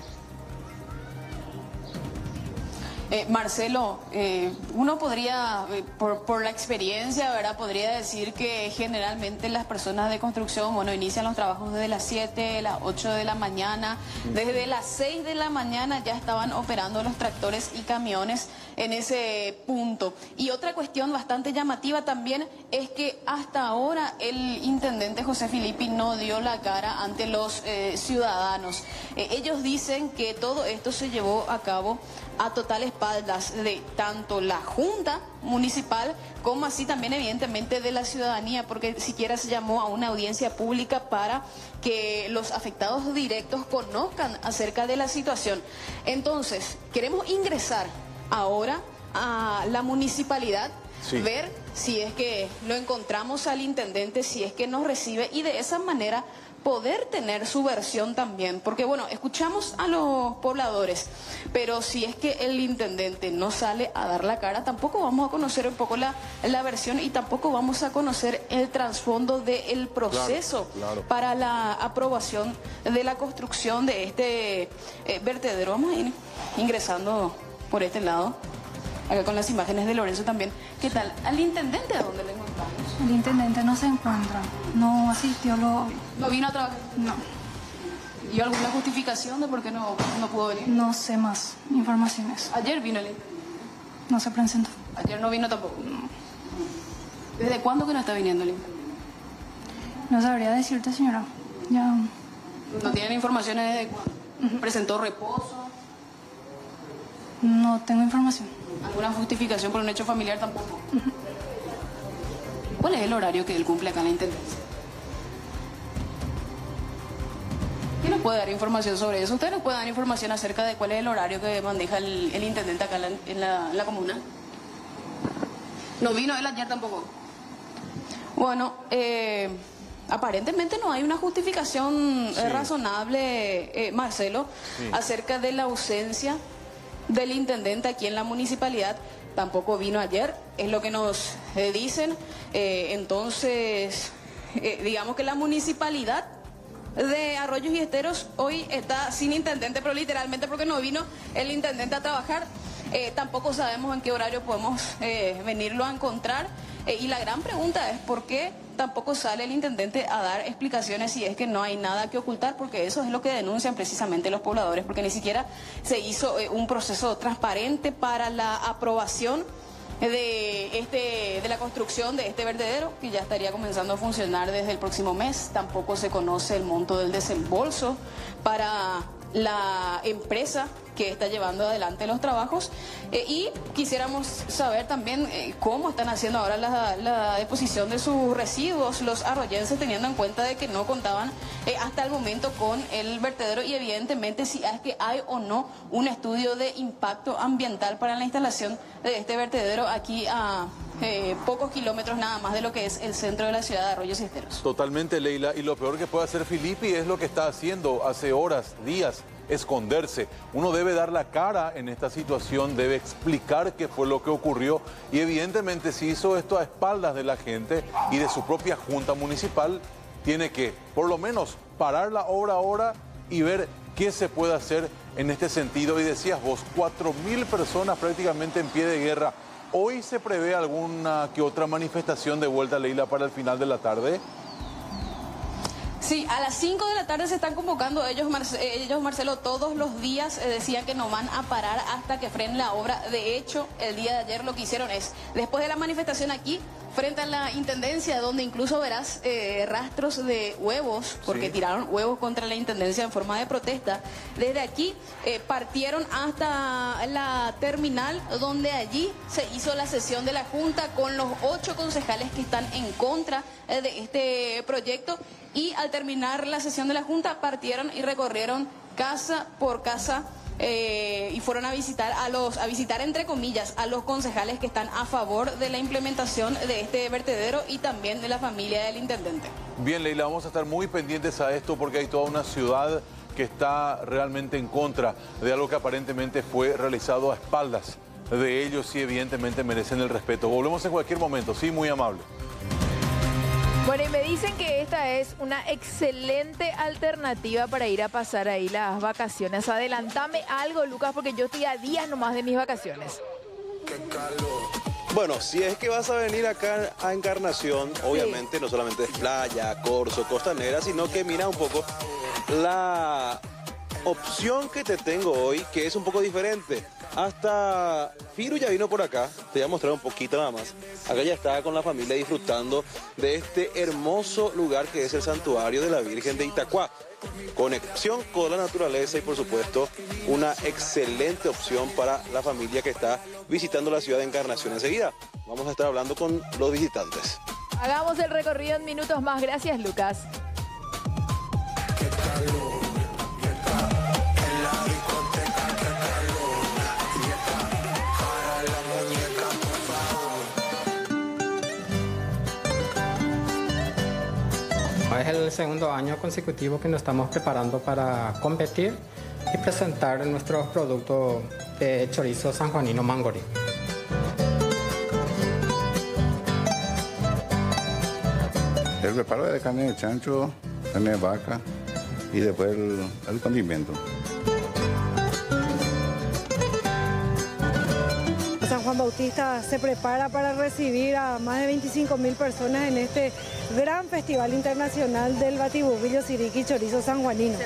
Eh, Marcelo, eh, uno podría, eh, por, por la experiencia, ¿verdad? Podría decir que generalmente las personas de construcción, bueno, inician los trabajos desde las siete, las ocho de la mañana. Desde las seis de la mañana ya estaban operando los tractores y camiones en ese punto. Y otra cuestión bastante llamativa también es que hasta ahora el intendente José Filippi no dio la cara ante los eh, ciudadanos. Eh, ellos dicen que todo esto se llevó a cabo a total espaldas de tanto la Junta Municipal como así también evidentemente de la ciudadanía, porque siquiera se llamó a una audiencia pública para que los afectados directos conozcan acerca de la situación. Entonces, queremos ingresar ahora a la municipalidad, sí, ver si es que lo encontramos al intendente, si es que nos recibe, y de esa manera poder tener su versión también, porque bueno, escuchamos a los pobladores, pero si es que el intendente no sale a dar la cara, tampoco vamos a conocer un poco la, la versión y tampoco vamos a conocer el trasfondo del proceso, claro, claro, para la aprobación de la construcción de este eh, vertedero. Vamos a ir ingresando por este lado, acá con las imágenes de Lorenzo también. ¿Qué tal? ¿Al intendente a dónde le encontramos? El intendente no se encuentra, no asistió, lo... ¿No vino a trabajar? No. ¿Y alguna justificación de por qué no, no pudo venir? No sé más informaciones. ¿Ayer vino el No se presentó. ¿Ayer no vino tampoco? No. ¿Desde cuándo que no está viniendo el intendente? No sabría decirte, señora. Ya... ¿No tienen informaciones de cuándo? Uh-huh. ¿Presentó reposo? No tengo información. ¿Alguna justificación por un hecho familiar tampoco? Uh-huh. ¿Cuál es el horario que él cumple acá en la intendencia? ¿Quién nos puede dar información sobre eso? ¿Usted nos puede dar información acerca de cuál es el horario que maneja el, el intendente acá en la, en, la, en la comuna? ¿No vino él ayer tampoco? Bueno, eh, aparentemente no hay una justificación sí. eh, razonable, eh, Marcelo, sí. acerca de la ausencia del intendente aquí en la municipalidad. Tampoco vino ayer, es lo que nos eh, dicen. Eh, entonces, eh, digamos que la municipalidad de Arroyos y Esteros hoy está sin intendente, pero literalmente porque no vino el intendente a trabajar. Eh, tampoco sabemos en qué horario podemos eh, venirlo a encontrar. Eh, y la gran pregunta es por qué tampoco sale el intendente a dar explicaciones si es que no hay nada que ocultar, porque eso es lo que denuncian precisamente los pobladores, porque ni siquiera se hizo eh, un proceso transparente para la aprobación de este de la construcción de este vertedero, que ya estaría comenzando a funcionar desde el próximo mes. Tampoco se conoce el monto del desembolso para la empresa que está llevando adelante los trabajos, eh, y quisiéramos saber también eh, cómo están haciendo ahora la, la deposición de sus residuos los arroyenses, teniendo en cuenta de que no contaban eh, hasta el momento con el vertedero, y evidentemente si es que hay o no un estudio de impacto ambiental para la instalación de este vertedero aquí a eh, pocos kilómetros nada más de lo que es el centro de la ciudad de Arroyos y Esteros. Totalmente, Leila, y lo peor que puede hacer Filippi es lo que está haciendo hace horas, días, esconderse. Uno debe dar la cara en esta situación, debe explicar qué fue lo que ocurrió, y evidentemente si hizo esto a espaldas de la gente y de su propia junta municipal, tiene que por lo menos parar la obra ahora y ver qué se puede hacer en este sentido. Y decías vos, cuatro mil personas prácticamente en pie de guerra. ¿Hoy se prevé alguna que otra manifestación de vuelta, Leila, para el final de la tarde? Sí, a las cinco de la tarde se están convocando ellos, Marce ellos Marcelo, todos los días eh, decían que no van a parar hasta que frenen la obra. De hecho, el día de ayer lo que hicieron es, después de la manifestación aquí, frente a la intendencia, donde incluso verás eh, rastros de huevos, porque sí. tiraron huevos contra la intendencia en forma de protesta. Desde aquí eh, partieron hasta la terminal, donde allí se hizo la sesión de la Junta con los ocho concejales que están en contra eh, de este proyecto. Y al terminar la sesión de la Junta partieron y recorrieron casa por casa eh, y fueron a visitar a los, a visitar entre comillas a los concejales que están a favor de la implementación de este vertedero y también de la familia del intendente. Bien, Leila, vamos a estar muy pendientes a esto porque hay toda una ciudad que está realmente en contra de algo que aparentemente fue realizado a espaldas de ellos y evidentemente merecen el respeto. Volvemos en cualquier momento, sí, muy amable. Bueno, y me dicen que esta es una excelente alternativa para ir a pasar ahí las vacaciones. Adelántame algo, Lucas, porque yo estoy a días nomás de mis vacaciones. Bueno, si es que vas a venir acá a Encarnación, obviamente sí. no solamente es playa, corso, costanera, sino que mira un poco la opción que te tengo hoy, que es un poco diferente. Hasta Firu ya vino por acá, te voy a mostrar un poquito nada más. Acá ya está con la familia disfrutando de este hermoso lugar que es el Santuario de la Virgen de Itacuá. Conexión con la naturaleza y por supuesto una excelente opción para la familia que está visitando la ciudad de Encarnación. Enseguida vamos a estar hablando con los visitantes. Hagamos el recorrido en minutos más. Gracias, Lucas. Es el segundo año consecutivo que nos estamos preparando para competir y presentar nuestros productos de chorizo sanjuanino Mangori. El preparo de carne de chancho, carne de vaca y después el, el condimento. Bautista se prepara para recibir a más de veinticinco mil personas en este gran festival internacional del batiburrillo, siriqui y chorizo sanjuanino.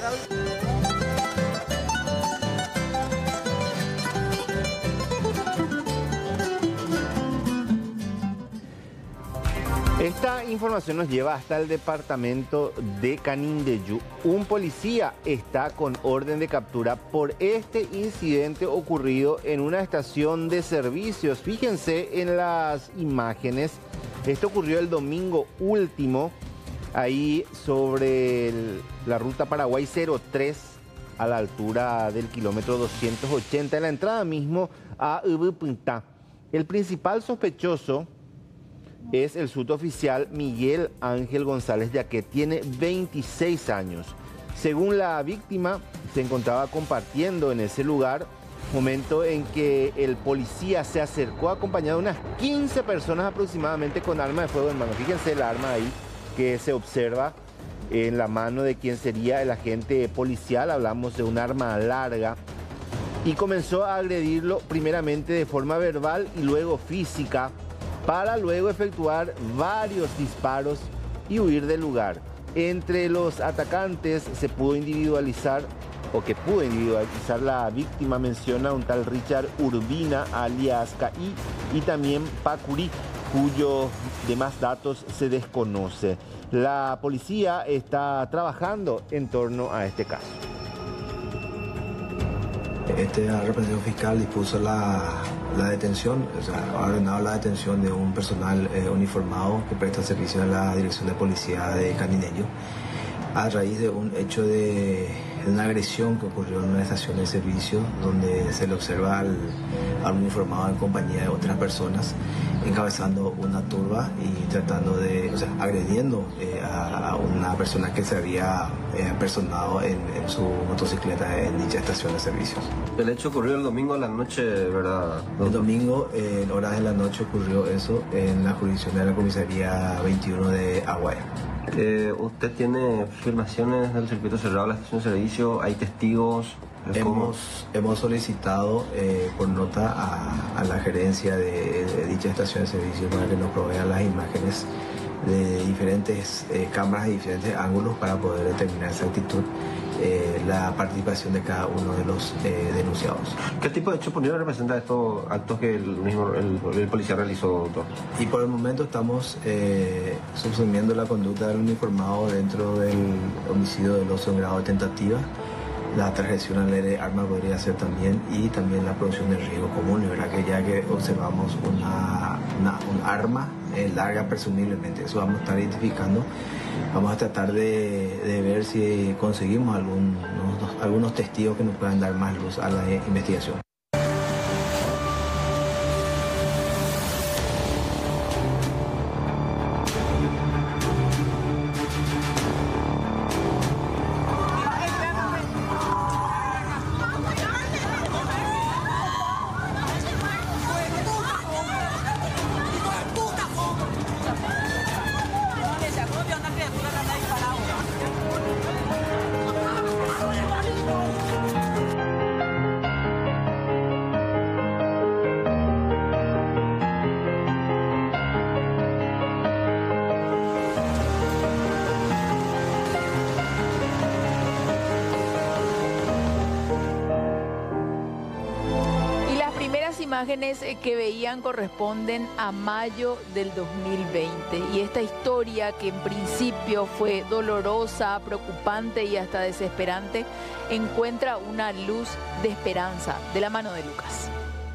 Esta información nos lleva hasta el departamento de Canindeyú. Un policía está con orden de captura por este incidente ocurrido en una estación de servicios. Fíjense en las imágenes. Esto ocurrió el domingo último, ahí sobre el, la ruta Paraguay cero tres, a la altura del kilómetro doscientos ochenta, en la entrada mismo a Ubupuntá. El principal sospechoso es el suboficial Miguel Ángel González, ya que tiene veintiséis años. Según la víctima, se encontraba compartiendo en ese lugar, momento en que el policía se acercó acompañado de unas quince personas aproximadamente con arma de fuego en mano. Fíjense el arma ahí que se observa en la mano de quien sería el agente policial. Hablamos de un arma larga. Y comenzó a agredirlo primeramente de forma verbal y luego física, para luego efectuar varios disparos y huir del lugar. Entre los atacantes se pudo individualizar, o que pudo individualizar la víctima, menciona un tal Richard Urbina, alias Caí, y también Pacurí, cuyos demás datos se desconoce. La policía está trabajando en torno a este caso. Este representante fiscal dispuso la, la detención, o sea, ha ordenado la detención de un personal eh, uniformado que presta servicio en la Dirección de Policía de Canindeyú a raíz de un hecho de, de una agresión que ocurrió en una estación de servicio donde se le observa al, al uniformado en compañía de otras personas encabezando una turba y tratando de, o sea, agrediendo eh, a, a una persona que se había eh, personado en, en su motocicleta en dicha estación de servicios. El hecho ocurrió el domingo en la noche, ¿verdad? El domingo, eh, en horas de la noche, ocurrió eso en la jurisdicción de la comisaría veintiuno de Aguaya. Eh, ¿Usted tiene filmaciones del circuito cerrado de la estación de servicio? ¿Hay testigos? Hemos, hemos solicitado eh, por nota a, a la gerencia de, de dicha estación de servicio para que nos provea las imágenes de diferentes eh, cámaras y diferentes ángulos para poder determinar exactitud eh, la participación de cada uno de los eh, denunciados. ¿Qué tipo de hecho punible representa estos actos que el mismo el, el policía realizó, doctor? Y por el momento estamos eh, subsumiendo la conducta del uniformado dentro del homicidio del oso en grado de tentativa. La transgresión a la ley de armas podría ser también, y también la producción de riesgo común, ¿verdad? Que ya que observamos una, una un arma eh, larga presumiblemente, eso vamos a estar identificando. Vamos a tratar de, de ver si conseguimos algunos, algunos testigos que nos puedan dar más luz a la investigación. Imágenes que veían corresponden a mayo del dos mil veinte, y esta historia, que en principio fue dolorosa, preocupante y hasta desesperante, encuentra una luz de esperanza de la mano de Lucas.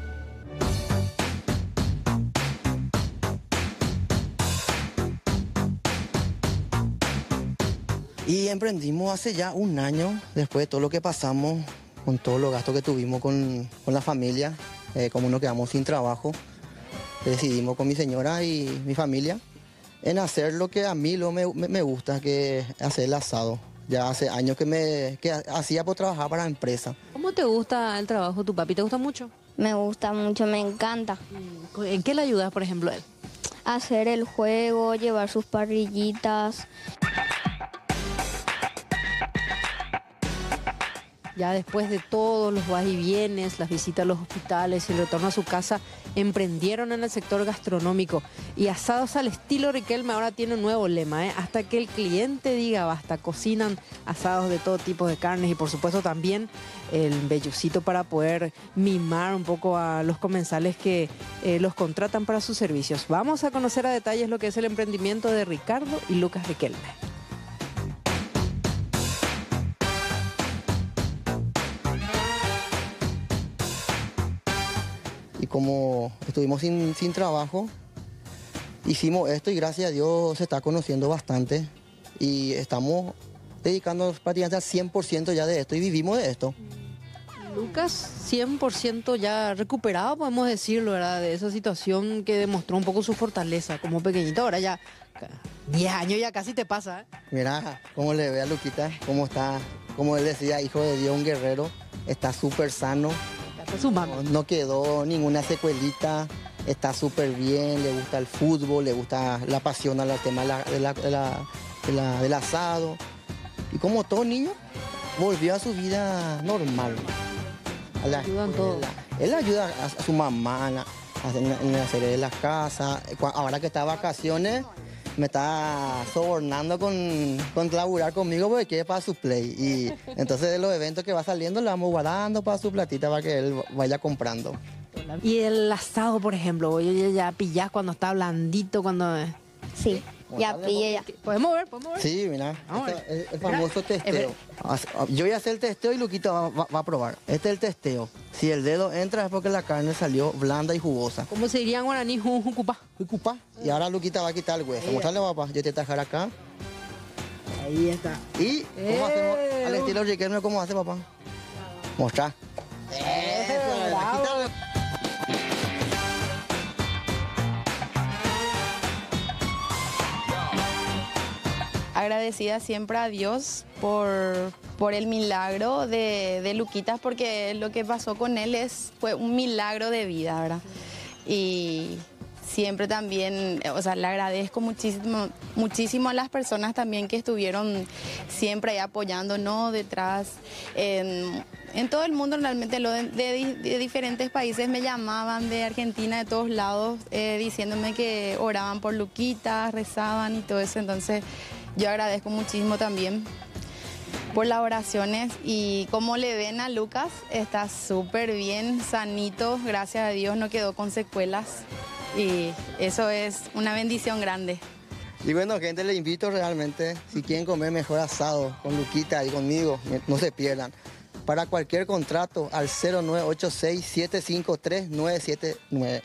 Y emprendimos hace ya un año, después de todo lo que pasamos, con todos los gastos que tuvimos con, con la familia. Eh, como nos quedamos sin trabajo, decidimos con mi señora y mi familia en hacer lo que a mí lo me, me gusta, que es hacer el asado. Ya hace años que me que hacía por trabajar para la empresa. ¿Cómo te gusta el trabajo tu papi? ¿Te gusta mucho? Me gusta mucho, me encanta. ¿En qué le ayudas, por ejemplo, a él? Hacer el juego, llevar sus parrillitas. ya después de todos los vas y vienes, las visitas a los hospitales y el retorno a su casa, emprendieron en el sector gastronómico. Y asados al estilo Riquelme ahora tiene un nuevo lema, ¿eh? Hasta que el cliente diga basta, cocinan asados de todo tipo de carnes y por supuesto también el vellucito para poder mimar un poco a los comensales que eh, los contratan para sus servicios. Vamos a conocer a detalles lo que es el emprendimiento de Ricardo y Lucas Riquelme. Y como estuvimos sin, sin trabajo, hicimos esto y gracias a Dios se está conociendo bastante y estamos dedicándonos prácticamente al cien por ciento ya de esto y vivimos de esto. Lucas, cien por ciento ya recuperado, podemos decirlo, ¿verdad? De esa situación que demostró un poco su fortaleza como pequeñito. Ahora ya diez años ya casi te pasa, ¿eh? Mira cómo le ve a Luquita, cómo está, como él decía, hijo de Dios, un guerrero, está súper sano. No, no quedó ninguna secuelita, está súper bien, le gusta el fútbol, le gusta la pasión al tema de la, de la, de la, de la, del asado. Y como todo niño, volvió a su vida normal. A la Ayudan todo. Él ayuda a, a su mamá en, la, en, en el hacer de las casas. Ahora que está de vacaciones, me está sobornando con, con laburar conmigo porque quiere para su play. Y entonces de los eventos que va saliendo le vamos guardando para su platita para que él vaya comprando. Y el asado, por ejemplo, oye, ya pillás cuando está blandito, cuando... Sí, ya pillé ya. ¿Podemos ver? ¿Podemos ver? Sí, mira, este es el famoso testeo. Yo voy a hacer el testeo y Luquita va, va, va a probar. Este es el testeo. Si el dedo entra es porque la carne salió blanda y jugosa. ¿Cómo se diría en guaraní? Jucupá. Jucupá. Y ahora Luquita va a quitar el hueso. Mostrarle, papá. Yo te voy a dejar acá. Ahí está. ¿Y cómo hacemos al estilo Riquelme? ¿Cómo hace, papá? Mostrar. Agradecida siempre a Dios por, por el milagro de, de Luquitas, porque lo que pasó con él es, fue un milagro de vida, ¿verdad? Y siempre también, o sea, le agradezco muchísimo, muchísimo a las personas también que estuvieron siempre ahí apoyándonos detrás. En, en todo el mundo realmente, lo de, de, de diferentes países me llamaban, de Argentina, de todos lados, eh, diciéndome que oraban por Luquitas, rezaban y todo eso, entonces... Yo agradezco muchísimo también por las oraciones y como le ven a Lucas, está súper bien, sanito, gracias a Dios, no quedó con secuelas y eso es una bendición grande. Y bueno, gente, les invito realmente, si quieren comer mejor asado con Luquita y conmigo, no se pierdan. Para cualquier contrato al cero nueve ocho seis, siete cinco tres, nueve siete nueve.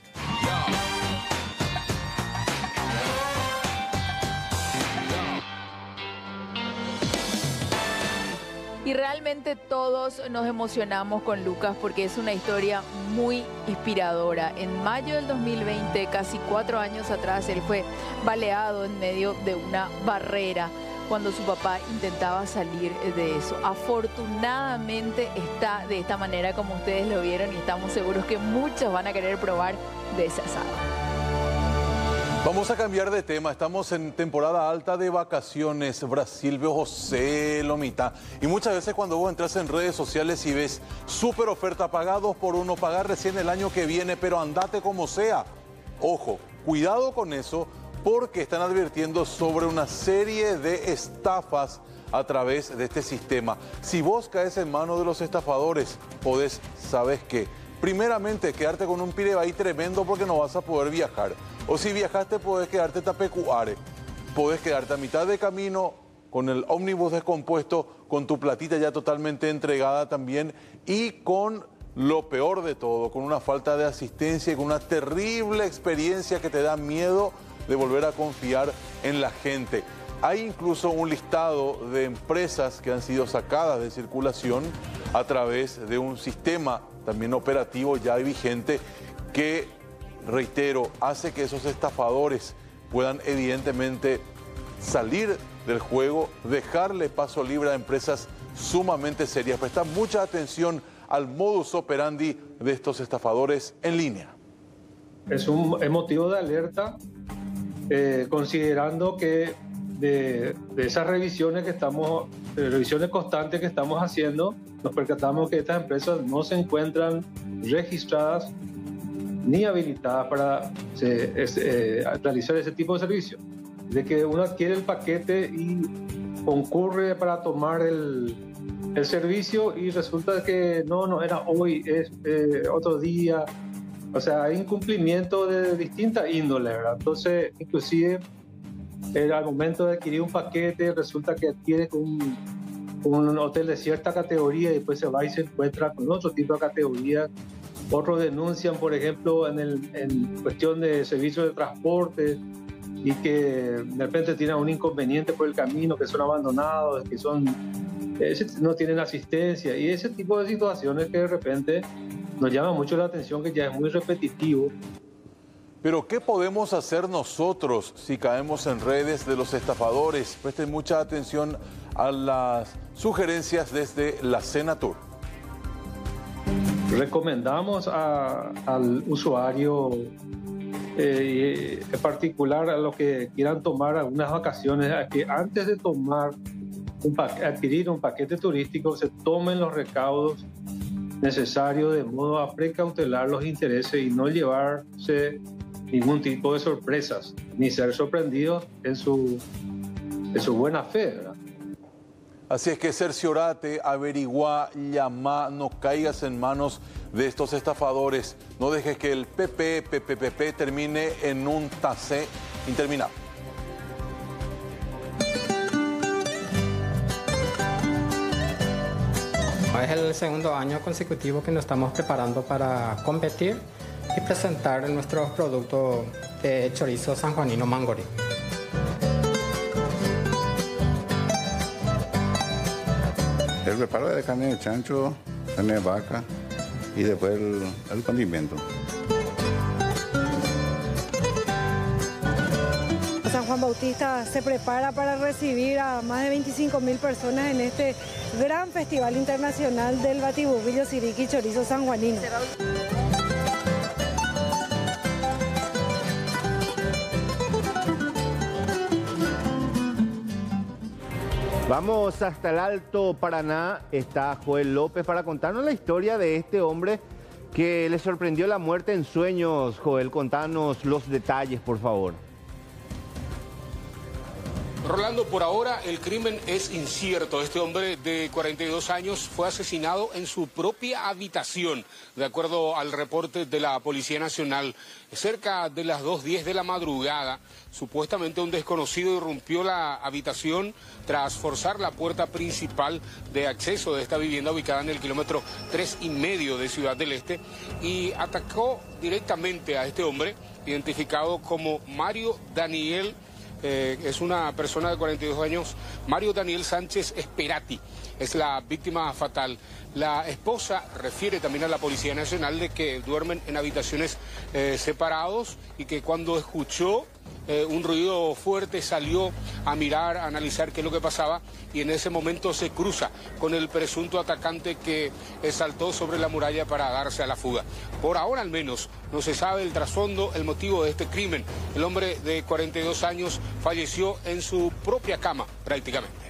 Y realmente todos nos emocionamos con Lucas porque es una historia muy inspiradora. En mayo del dos mil veinte, casi cuatro años atrás, él fue baleado en medio de una barrera cuando su papá intentaba salir de eso. Afortunadamente está de esta manera como ustedes lo vieron y estamos seguros que muchos van a querer probar de ese asado. Vamos a cambiar de tema, estamos en temporada alta de vacaciones, Brasil, veo José, Lomita. Y muchas veces cuando vos entras en redes sociales y ves súper oferta, pagados por uno, pagar recién el año que viene, pero andate como sea. Ojo, cuidado con eso porque están advirtiendo sobre una serie de estafas a través de este sistema. Si vos caes en manos de los estafadores, podés, ¿sabes qué? Primeramente, quedarte con un pirebaí tremendo porque no vas a poder viajar. O si viajaste, podés quedarte tapecuare. Podés quedarte a mitad de camino con el ómnibus descompuesto, con tu platita ya totalmente entregada también y con lo peor de todo, con una falta de asistencia y con una terrible experiencia que te da miedo de volver a confiar en la gente. Hay incluso un listado de empresas que han sido sacadas de circulación a través de un sistema también operativo ya vigente que, reitero, hace que esos estafadores puedan evidentemente salir del juego, dejarle paso libre a empresas sumamente serias. Presta mucha atención al modus operandi de estos estafadores en línea. Es un es motivo de alerta, eh, considerando que de, de esas revisiones que estamos, de revisiones constantes que estamos haciendo, nos percatamos que estas empresas no se encuentran registradas ni habilitadas para se, es, eh, realizar ese tipo de servicio. De que uno adquiere el paquete y concurre para tomar el, el servicio y resulta que no, no era hoy, es eh, otro día. O sea, hay incumplimiento de distinta índole, ¿verdad? Entonces, inclusive, eh, al momento de adquirir un paquete, resulta que adquiere un, un hotel de cierta categoría y después se va y se encuentra con otro tipo de categoría. Otros denuncian, por ejemplo, en, el, en cuestión de servicios de transporte y que de repente tienen un inconveniente por el camino, que son abandonados, que son, eh, no tienen asistencia y ese tipo de situaciones que de repente nos llama mucho la atención, que ya es muy repetitivo. Pero ¿qué podemos hacer nosotros si caemos en redes de los estafadores? Presten mucha atención a las sugerencias desde la Senatur. Recomendamos a, al usuario, eh, en particular a los que quieran tomar algunas vacaciones, a que antes de tomar un adquirir un paquete turístico se tomen los recaudos necesarios de modo a precautelar los intereses y no llevarse ningún tipo de sorpresas, ni ser sorprendidos en su, en su buena fe, ¿verdad? Así es que cerciorate, averigua, llama, no caigas en manos de estos estafadores. No dejes que el P P, P P P P termine en un tacé interminable. Es el segundo año consecutivo que nos estamos preparando para competir y presentar nuestros productos de chorizo sanjuanino Mangori. El preparo de carne de chancho, carne de vaca y después el, el condimento. San Juan Bautista se prepara para recibir a más de veinticinco mil personas en este gran festival internacional del batiburrillo, siriqui y chorizo sanjuanino. Vamos hasta el Alto Paraná, está Joel López para contarnos la historia de este hombre que le sorprendió la muerte en sueños. Joel, contanos los detalles, por favor. Rolando, por ahora el crimen es incierto. Este hombre de cuarenta y dos años fue asesinado en su propia habitación, de acuerdo al reporte de la Policía Nacional. Cerca de las dos diez de la madrugada, supuestamente un desconocido irrumpió la habitación tras forzar la puerta principal de acceso de esta vivienda ubicada en el kilómetro tres y medio de Ciudad del Este y atacó directamente a este hombre, identificado como Mario Daniel. Eh, es una persona de cuarenta y dos años, Mario Daniel Sánchez Esperati, es la víctima fatal. La esposa refiere también a la Policía Nacional de que duermen en habitaciones eh, separados y que cuando escuchó eh, un ruido fuerte salió a mirar, a analizar qué es lo que pasaba y en ese momento se cruza con el presunto atacante que eh, saltó sobre la muralla para darse a la fuga. Por ahora al menos no se sabe el trasfondo, el motivo de este crimen. El hombre de cuarenta y dos años falleció en su propia cama prácticamente.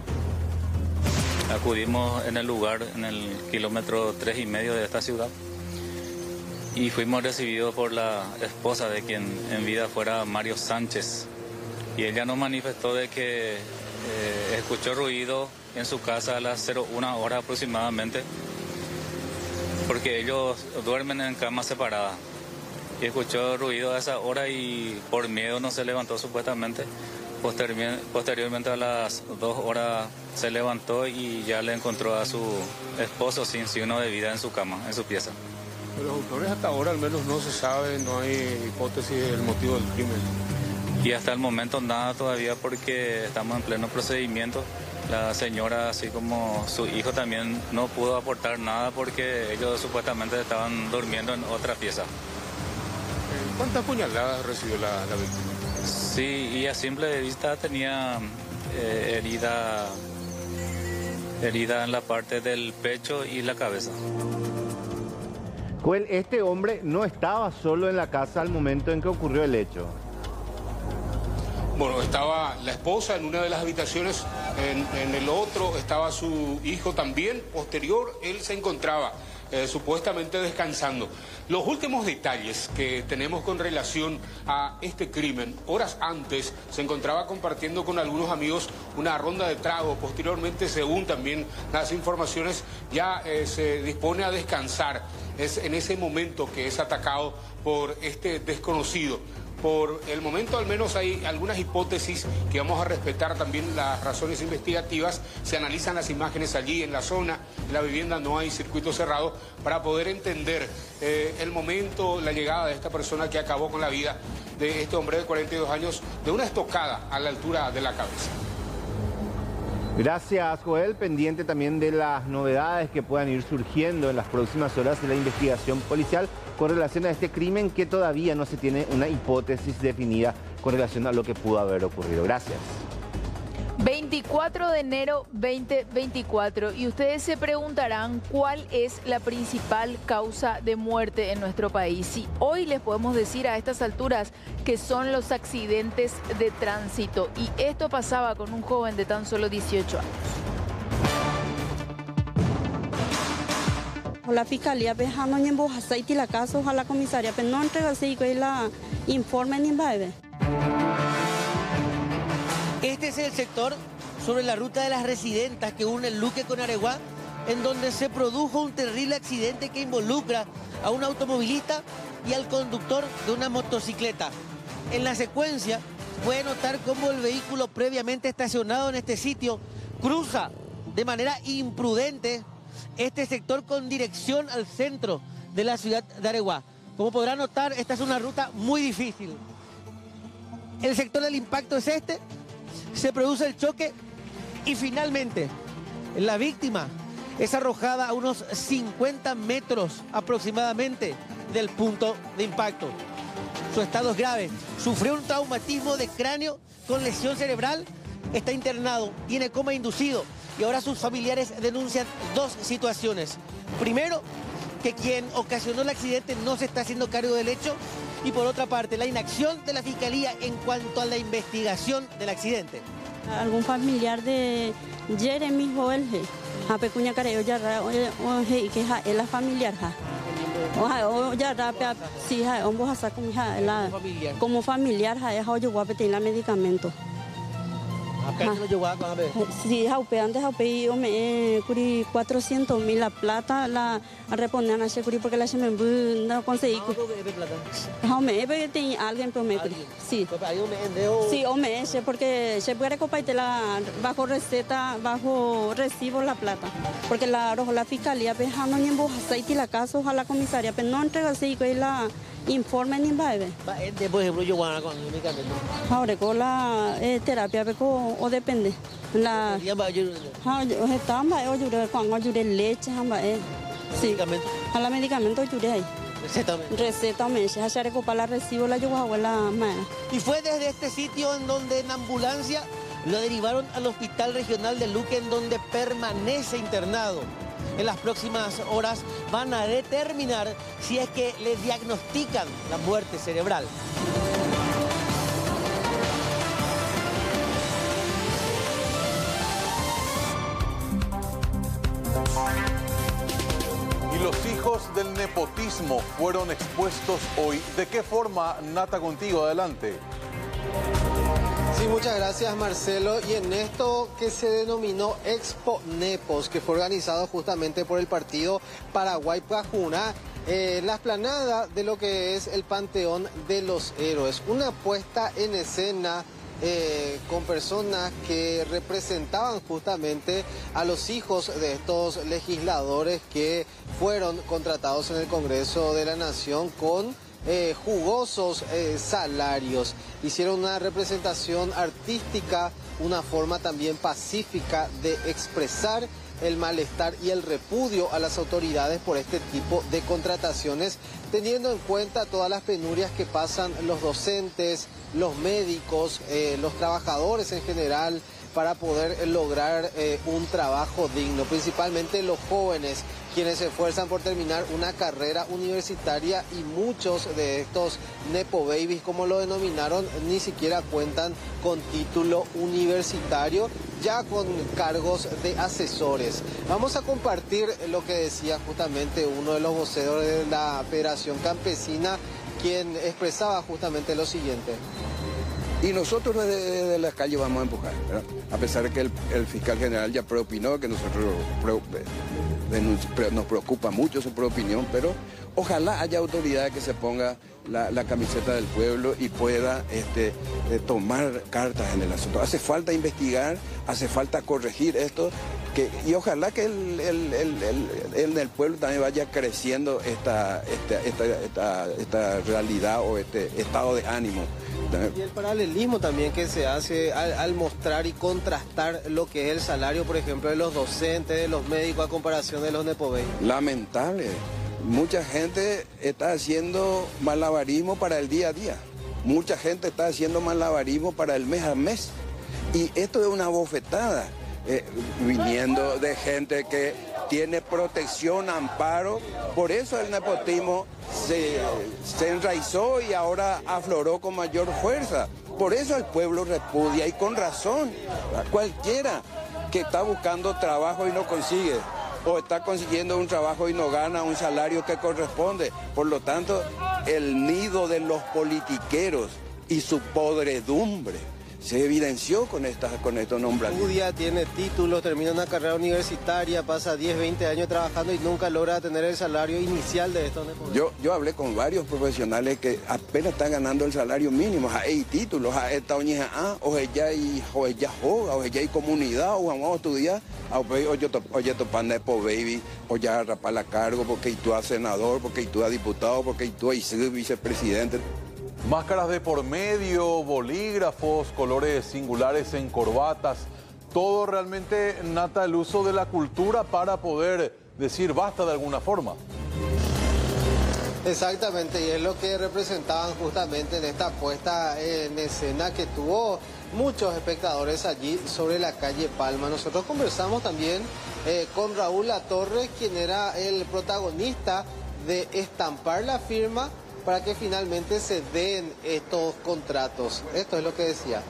Acudimos en el lugar, en el kilómetro tres y medio de esta ciudad, y fuimos recibidos por la esposa de quien en vida fuera Mario Sánchez. Y ella nos manifestó de que eh, escuchó ruido en su casa a las cero una hora aproximadamente, porque ellos duermen en camas separadas. Y escuchó ruido a esa hora y por miedo no se levantó supuestamente. Posteriormente a las dos horas se levantó y ya le encontró a su esposo sin signo de vida en su cama, en su pieza. De los autores hasta ahora al menos no se sabe, no hay hipótesis del motivo del crimen. Y hasta el momento nada todavía porque estamos en pleno procedimiento. La señora, así como su hijo, también no pudo aportar nada porque ellos supuestamente estaban durmiendo en otra pieza. ¿Cuántas puñaladas recibió la, la víctima? Sí, y a simple vista tenía eh, herida, herida en la parte del pecho y la cabeza. Joel, este hombre no estaba solo en la casa al momento en que ocurrió el hecho. Bueno, estaba la esposa en una de las habitaciones, en, en el otro estaba su hijo también. Posterior, él se encontraba eh, supuestamente descansando. Los últimos detalles que tenemos con relación a este crimen: horas antes se encontraba compartiendo con algunos amigos una ronda de trago. Posteriormente, según también las informaciones, ya eh, se dispone a descansar. Es en ese momento que es atacado por este desconocido. Por el momento, al menos, hay algunas hipótesis que vamos a respetar también las razones investigativas. Se analizan las imágenes allí en la zona, en la vivienda no hay circuito cerrado, para poder entender eh, el momento, la llegada de esta persona que acabó con la vida de este hombre de cuarenta y dos años de una estocada a la altura de la cabeza. Gracias, Joel. Pendiente también de las novedades que puedan ir surgiendo en las próximas horas de la investigación policial con relación a este crimen, que todavía no se tiene una hipótesis definida con relación a lo que pudo haber ocurrido. Gracias. veinticuatro de enero veinte veinticuatro, y ustedes se preguntarán cuál es la principal causa de muerte en nuestro país. Y hoy les podemos decir a estas alturas que son los accidentes de tránsito, y esto pasaba con un joven de tan solo dieciocho años. La fiscalía dejando en aceite la casa, ojalá la comisaría, pero no entrega así que la informe ni baile. Este es el sector sobre la ruta de las Residentas que une Luque con Areguá, en donde se produjo un terrible accidente que involucra a un automovilista y al conductor de una motocicleta. En la secuencia puede notar cómo el vehículo previamente estacionado en este sitio cruza de manera imprudente este sector con dirección al centro de la ciudad de Areguá. Como podrá notar, esta es una ruta muy difícil. El sector del impacto es este. Se produce el choque y finalmente la víctima es arrojada a unos cincuenta metros aproximadamente del punto de impacto. Su estado es grave, sufrió un traumatismo de cráneo con lesión cerebral, está internado, tiene coma inducido y ahora sus familiares denuncian dos situaciones. Primero, que quien ocasionó el accidente no se está haciendo cargo del hecho, y por otra parte, la inacción de la Fiscalía en cuanto a la investigación del accidente. Algún familiar de Jeremy Joel, a pecuña careo ya que es la familiar. O ya sí, vamos a sacar como familiar, es yo voy a pedir la medicamento. ¿Apenas no llegó a ver? Sí, antes yo me curi cuatrocientos mil la plata, la responder a ese curi porque la se me no conseguí. ¿Cómo me he tenido alguien pero me sí. Sí, o me ese porque se puede compartir la bajo receta, bajo recibo la plata. Porque la la fiscalía dejando ni en aceite la casa a la comisaría, pero no entrega así que la informe ni baile. Por ejemplo, yo voy a con medicamento. Ahora con la eh, terapia o depende. La ah, yo estaba yo cuando ayudé leche, sí. A la medicamento ayudé ahí. Receta. Receta me dice, hacer para la recibo la yo hago la mano. Y fue desde este sitio en donde en ambulancia lo derivaron al Hospital Regional de Luque, en donde permanece internado. En las próximas horas van a determinar si es que le diagnostican la muerte cerebral. Y los hijos del nepotismo fueron expuestos hoy. ¿De qué forma, Nata, contigo? Adelante. Sí, muchas gracias, Marcelo. Y en esto que se denominó Expo Nepos, que fue organizado justamente por el partido Paraguay Pajuna, eh, la explanada de lo que es el Panteón de los Héroes. Una puesta en escena eh, con personas que representaban justamente a los hijos de estos legisladores que fueron contratados en el Congreso de la Nación con Eh, jugosos eh, salarios. Hicieron una representación artística, una forma también pacífica de expresar el malestar y el repudio a las autoridades por este tipo de contrataciones, teniendo en cuenta todas las penurias que pasan los docentes, los médicos, eh, los trabajadores en general, para poder lograr eh, un trabajo digno, principalmente los jóvenes, quienes se esfuerzan por terminar una carrera universitaria, y muchos de estos Nepo Babies, como lo denominaron, ni siquiera cuentan con título universitario, ya con cargos de asesores. Vamos a compartir lo que decía justamente uno de los voceros de la Federación Campesina, quien expresaba justamente lo siguiente. Y nosotros desde, desde la calle vamos a empujar, ¿verdad? A pesar de que el, el fiscal general ya preopinó, que nosotros pre, nos preocupa mucho su preopinión, pero ojalá haya autoridad que se ponga la, la camiseta del pueblo y pueda este, eh, tomar cartas en el asunto. Hace falta investigar, hace falta corregir esto, que, y ojalá que el, el, el, el, el, el pueblo también vaya creciendo esta, esta, esta, esta, esta realidad o este estado de ánimo. Y el paralelismo también que se hace al, al mostrar y contrastar lo que es el salario, por ejemplo, de los docentes, de los médicos, a comparación de los Nepo Babies. Lamentable. Mucha gente está haciendo malabarismo para el día a día. Mucha gente está haciendo malabarismo para el mes a mes. Y esto es una bofetada, eh, viniendo de gente que tiene protección, amparo. Por eso el nepotismo se, se enraizó y ahora afloró con mayor fuerza. Por eso el pueblo repudia, y con razón. Cualquiera que está buscando trabajo y no consigue, o está consiguiendo un trabajo y no gana un salario que corresponde. Por lo tanto, el nido de los politiqueros y su podredumbre se evidenció con, estas, con estos nombramientos. Estudia, tiene títulos, termina una carrera universitaria, pasa diez, veinte años trabajando y nunca logra tener el salario inicial de estos. Yo, yo hablé con varios profesionales que apenas están ganando el salario mínimo, hay títulos, hay oña a, o ya hay joga, o ya hay comunidad, o vamos a estudiar, o ya topan Nepo Baby, o ya rapar la cargo, porque tú eres senador, porque tú eres diputado, porque tú eres vicepresidente. Máscaras de por medio, bolígrafos, colores singulares en corbatas, todo realmente nata el uso de la cultura para poder decir basta de alguna forma. Exactamente, y es lo que representaban justamente en esta puesta en escena que tuvo muchos espectadores allí sobre la calle Palma. Nosotros conversamos también eh, con Raúl Latorre, quien era el protagonista de estampar la firma para que finalmente se den estos contratos. Esto es lo que decía.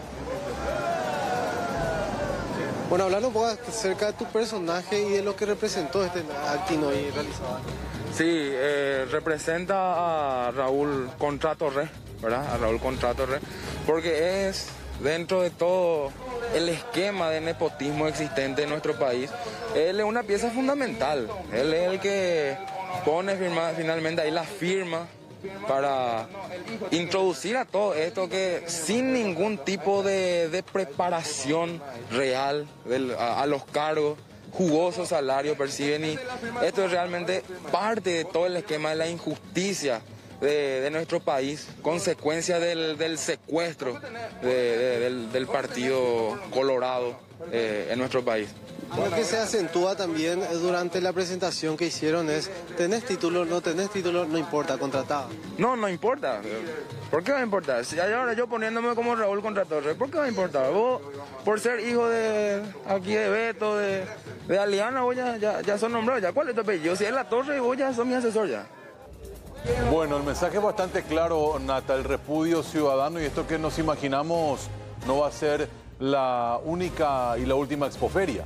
Bueno, hablando un poco acerca de tu personaje y de lo que representó este actino y realizado. Sí, eh, representa a Raúl Contratorre, ¿verdad? A Raúl Contratorre, porque es, dentro de todo el esquema de nepotismo existente en nuestro país, él es una pieza fundamental. Él es el que pone firma, finalmente ahí la firma para introducir a todo esto, que sin ningún tipo de, de preparación real del, a, a los cargos, jugosos salarios perciben, y esto es realmente parte de todo el esquema de la injusticia de, de nuestro país, consecuencia del, del secuestro de, de, del, del Partido Colorado eh, en nuestro país. Lo que se acentúa también durante la presentación que hicieron es, tenés título, no tenés título, no importa, contratado. No, no importa. ¿Por qué va a importar? Si ahora yo poniéndome como Raúl Contratorre, ¿por qué va a importar? Vos, por ser hijo de aquí de Beto, de, de Aliana, vos ya, ya, ya son nombrados. ¿Ya cuál es tu apellido? Si es La Torre, vos ya sos mi asesor ya. Bueno, el mensaje es bastante claro, Nata, el repudio ciudadano, y esto que nos imaginamos no va a ser la única y la última expoferia.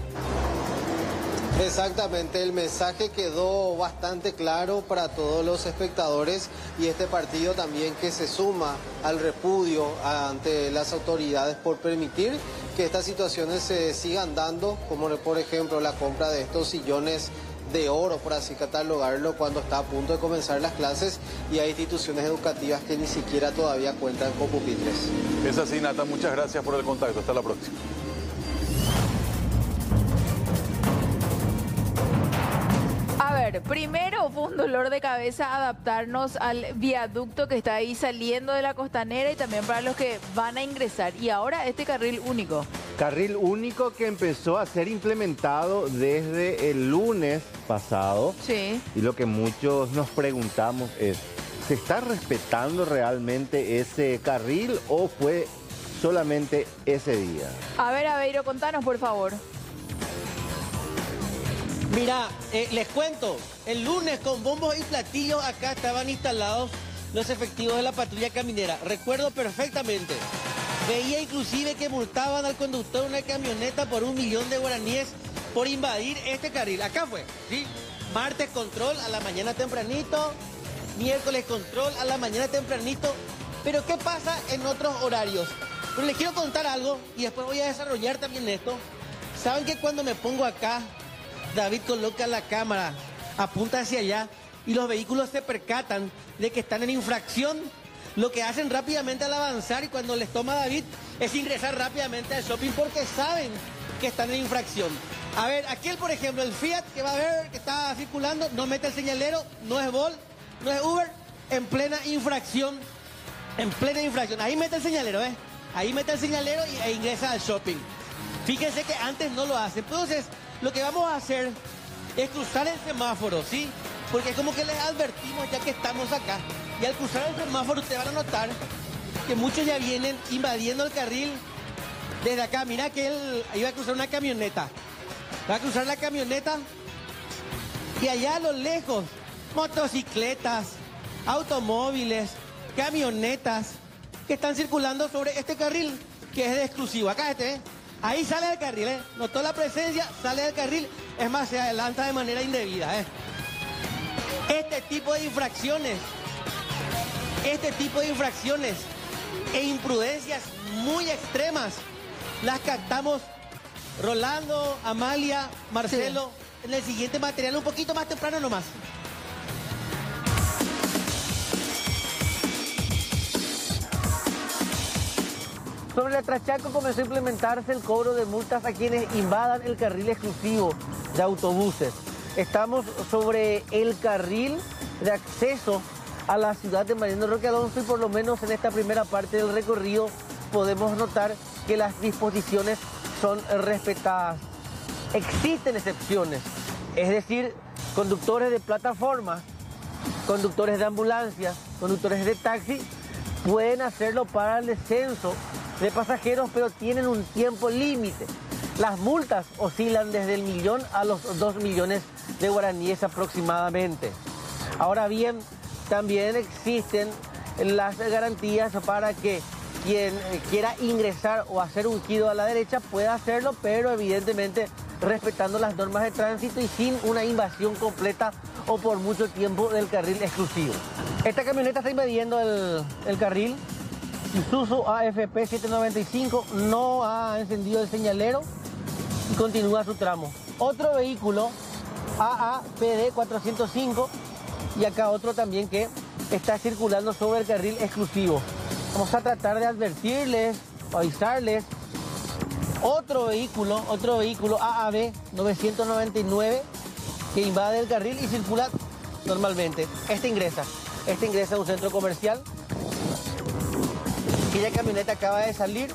Exactamente, el mensaje quedó bastante claro para todos los espectadores, y este partido también que se suma al repudio ante las autoridades por permitir que estas situaciones se sigan dando, como por ejemplo la compra de estos sillones de oro, por así catalogarlo, cuando está a punto de comenzar las clases y hay instituciones educativas que ni siquiera todavía cuentan con pupitres. Es así, Nata, muchas gracias por el contacto. Hasta la próxima. A ver, primero fue un dolor de cabeza adaptarnos al viaducto que está ahí saliendo de la Costanera, y también para los que van a ingresar. Y ahora este carril único. Carril único que empezó a ser implementado desde el lunes pasado. Sí. Y lo que muchos nos preguntamos es, ¿se está respetando realmente ese carril o fue solamente ese día. A ver, Aveiro, contanos, por favor. Mira, eh, les cuento, el lunes con bombos y platillos acá estaban instalados los efectivos de la patrulla caminera. Recuerdo perfectamente. Veía inclusive que multaban al conductor de una camioneta por un millón de guaraníes por invadir este carril. Acá fue, ¿sí? Martes control a la mañana tempranito, miércoles control a la mañana tempranito. Pero ¿qué pasa en otros horarios? Pero les quiero contar algo y después voy a desarrollar también esto. ¿Saben que cuando me pongo acá, David coloca la cámara, apunta hacia allá y los vehículos se percatan de que están en infracción? Lo que hacen rápidamente al avanzar y cuando les toma David es ingresar rápidamente al shopping porque saben que están en infracción. A ver, aquel por ejemplo, el Fiat que va a ver que está circulando, no mete el señalero, no es Bolt, no es Uber, en plena infracción, en plena infracción. Ahí mete el señalero, ¿eh? Ahí mete el señalero y, e ingresa al shopping. Fíjense que antes no lo hace. Entonces, lo que vamos a hacer es cruzar el semáforo, ¿sí? Porque es como que les advertimos ya que estamos acá. Y al cruzar el semáforo ustedes van a notar que muchos ya vienen invadiendo el carril desde acá. Mira que él iba a cruzar una camioneta. Va a cruzar la camioneta y allá a lo lejos, motocicletas, automóviles, camionetas que están circulando sobre este carril que es de exclusivo. Acá este, ¿eh? Ahí sale del carril, ¿eh? Notó la presencia, sale del carril. Es más, se adelanta de manera indebida, ¿eh? Este tipo de infracciones, este tipo de infracciones e imprudencias muy extremas las captamos Rolando, Amalia, Marcelo, sí, en el siguiente material, un poquito más temprano nomás. Sobre el Trachaco comenzó a implementarse el cobro de multas a quienes invadan el carril exclusivo de autobuses. Estamos sobre el carril de acceso a la ciudad de Mariano Roque Alonso y por lo menos en esta primera parte del recorrido podemos notar que las disposiciones son respetadas. Existen excepciones, es decir, conductores de plataformas, conductores de ambulancias, conductores de taxi pueden hacerlo para el descenso de pasajeros, pero tienen un tiempo límite. Las multas oscilan desde el millón a los dos millones de guaraníes aproximadamente. Ahora bien, también existen las garantías para que quien quiera ingresar o hacer un giro a la derecha pueda hacerlo, pero evidentemente respetando las normas de tránsito y sin una invasión completa o por mucho tiempo del carril exclusivo. Esta camioneta está invadiendo el, el carril. Isuzu A F P setecientos noventa y cinco no ha encendido el señalero y continúa su tramo. Otro vehículo, A A P D cuatrocientos cinco, y acá otro también que está circulando sobre el carril exclusivo. Vamos a tratar de advertirles, avisarles. Otro vehículo, otro vehículo A A B novecientos noventa y nueve que invade el carril y circula normalmente. Este ingresa, este ingresa a un centro comercial. Aquella camioneta acaba de salir.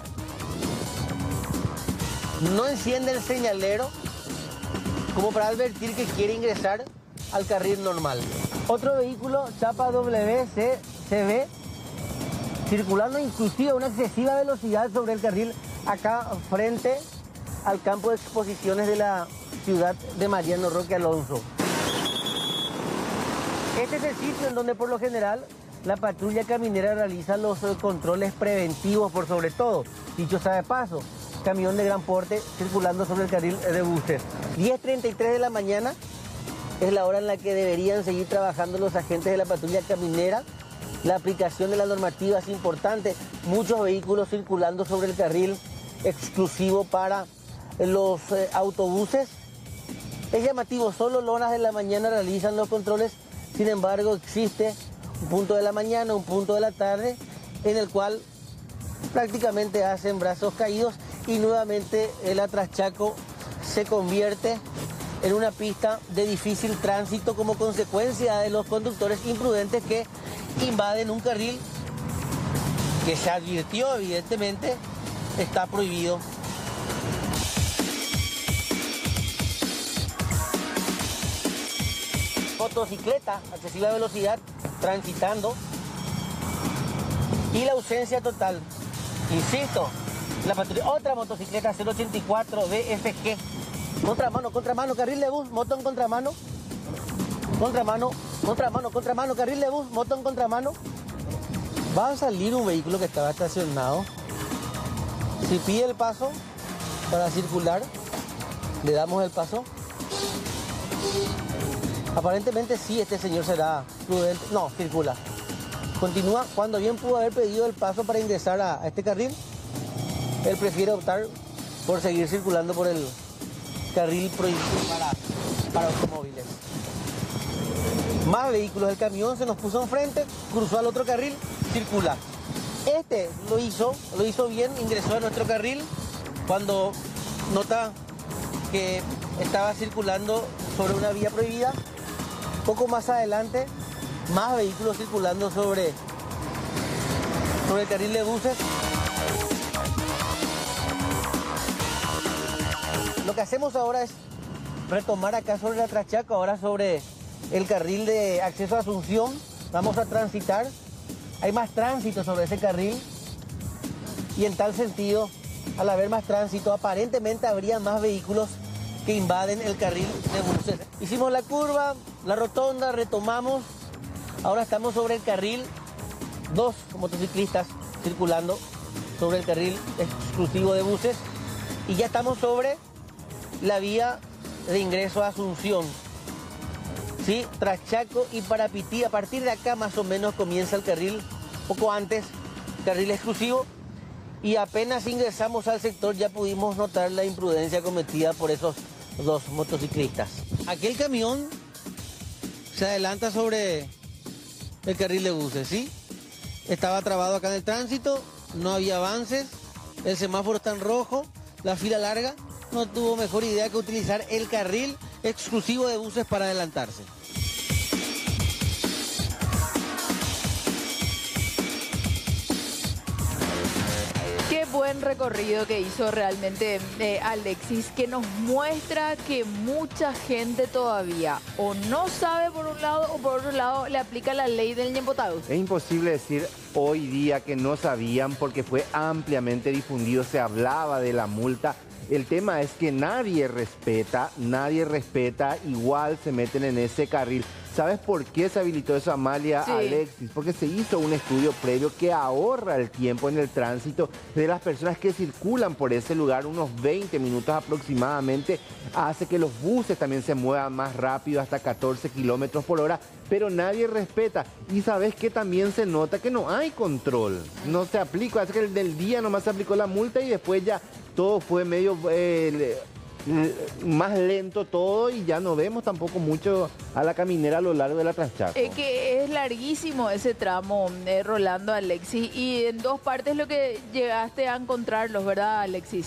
No enciende el señalero como para advertir que quiere ingresar al carril normal. Otro vehículo, chapa W C C B, circulando inclusive a una excesiva velocidad sobre el carril acá frente al campo de exposiciones de la ciudad de Mariano Roque Alonso. Este es el sitio en donde por lo general la patrulla caminera realiza los controles preventivos por sobre todo. Dicho sea de paso, camión de gran porte circulando sobre el carril de buses. diez treinta y tres de la mañana es la hora en la que deberían seguir trabajando los agentes de la patrulla caminera. La aplicación de la normativa es importante. Muchos vehículos circulando sobre el carril exclusivo para los eh, autobuses. Es llamativo, solo las horas de la mañana realizan los controles. Sin embargo, existe un punto de la mañana, un punto de la tarde, en el cual prácticamente hacen brazos caídos y nuevamente el Atrachaco se convierte en una pista de difícil tránsito como consecuencia de los conductores imprudentes que invaden un carril que se advirtió evidentemente está prohibido. Motocicleta, excesiva velocidad, transitando y la ausencia total. Insisto, La patrulla, otra motocicleta cero ochenta y cuatro B F G. Contramano, contramano, carril de bus, moto en contramano. Contramano, contramano, contramano, carril de bus, moto en contramano. Va a salir un vehículo que estaba estacionado. Si pide el paso para circular, le damos el paso. Aparentemente sí, este señor será prudente. No, circula. Continúa. Cuando bien pudo haber pedido el paso para ingresar a, a este carril, él prefiere optar por seguir circulando por el carril prohibido para, para automóviles. Más vehículos. El camión se nos puso enfrente, cruzó al otro carril, circula. Este lo hizo, lo hizo bien, ingresó a nuestro carril cuando nota que estaba circulando sobre una vía prohibida. Poco más adelante, más vehículos circulando sobre, sobre el carril de buses. Lo que hacemos ahora es retomar acá sobre la Trachaco, ahora sobre el carril de acceso a Asunción. Vamos a transitar. Hay más tránsito sobre ese carril y en tal sentido, al haber más tránsito, aparentemente habría más vehículos que invaden el carril de buses. Hicimos la curva, la rotonda, retomamos. Ahora estamos sobre el carril, dos motociclistas circulando sobre el carril exclusivo de buses y ya estamos sobre la vía de ingreso a Asunción. ¿Sí? Trachaco y Parapití. A partir de acá más o menos comienza el carril, poco antes, carril exclusivo. Y apenas ingresamos al sector ya pudimos notar la imprudencia cometida por esos dos motociclistas. Aquel camión se adelanta sobre el carril de buses, ¿sí? Estaba trabado acá en el tránsito, no había avances, el semáforo está en rojo, la fila larga, no tuvo mejor idea que utilizar el carril exclusivo de buses para adelantarse. Qué buen recorrido que hizo realmente eh, Alexis, que nos muestra que mucha gente todavía o no sabe por un lado o por otro lado le aplica la ley del Ñembotaus. Es imposible decir hoy día que no sabían porque fue ampliamente difundido, se hablaba de la multa. El tema es que nadie respeta, nadie respeta, igual se meten en ese carril. ¿Sabes por qué se habilitó eso, Amalia, sí. Alexis? Porque se hizo un estudio previo que ahorra el tiempo en el tránsito de las personas que circulan por ese lugar, unos veinte minutos aproximadamente, hace que los buses también se muevan más rápido, hasta catorce kilómetros por hora, pero nadie respeta. Y sabes que también se nota que no hay control, no se aplica, hace que el del día nomás se aplicó la multa y después ya todo fue medio... Eh, más lento todo y ya no vemos tampoco mucho a la caminera a lo largo de la Trachaco. Es que es larguísimo ese tramo, eh, Rolando, Alexis, y en dos partes lo que llegaste a encontrarlos, ¿verdad, Alexis?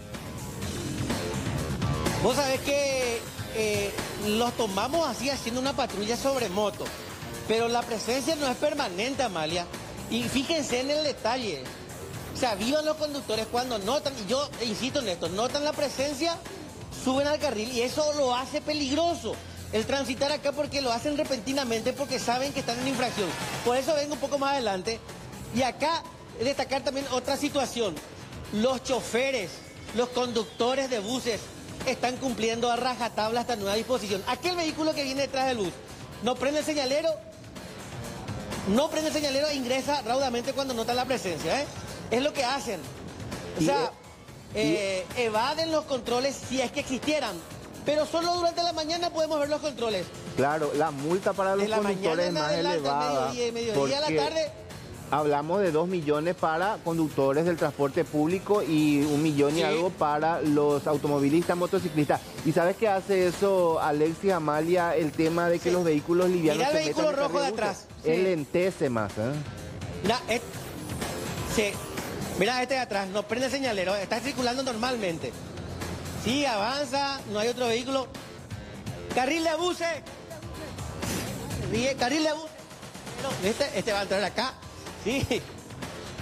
Vos sabés que eh, los tomamos así haciendo una patrulla sobre moto, pero la presencia no es permanente, Amalia, y fíjense en el detalle. O sea, vivan los conductores cuando notan, y yo insisto en esto, notan la presencia, suben al carril y eso lo hace peligroso. El transitar acá porque lo hacen repentinamente porque saben que están en infracción. Por eso vengo un poco más adelante. Y acá destacar también otra situación. Los choferes, los conductores de buses están cumpliendo a rajatabla esta nueva disposición. Aquel vehículo que viene detrás del bus no prende el señalero, no prende el señalero e ingresa raudamente cuando nota la presencia, ¿eh? Es lo que hacen. O sea, eh, evaden los controles si es que existieran. Pero solo durante la mañana podemos ver los controles. Claro, la multa para los conductores es más elevada. Mediodía, mediodía a la tarde. Hablamos de dos millones para conductores del transporte público y un millón y sí. algo para los automovilistas, motociclistas. ¿Y sabes qué hace eso, Alexis, Amalia? El tema de que sí. los vehículos livianos... Mira el vehículo rojo de atrás. Sí. Él lentece más, ¿eh? Mira, es... sí. Mira este de atrás, no prende señalero, está circulando normalmente. Sí, avanza, no hay otro vehículo. Carril de buses. Carril de buses. Este, este va a entrar acá. Sí.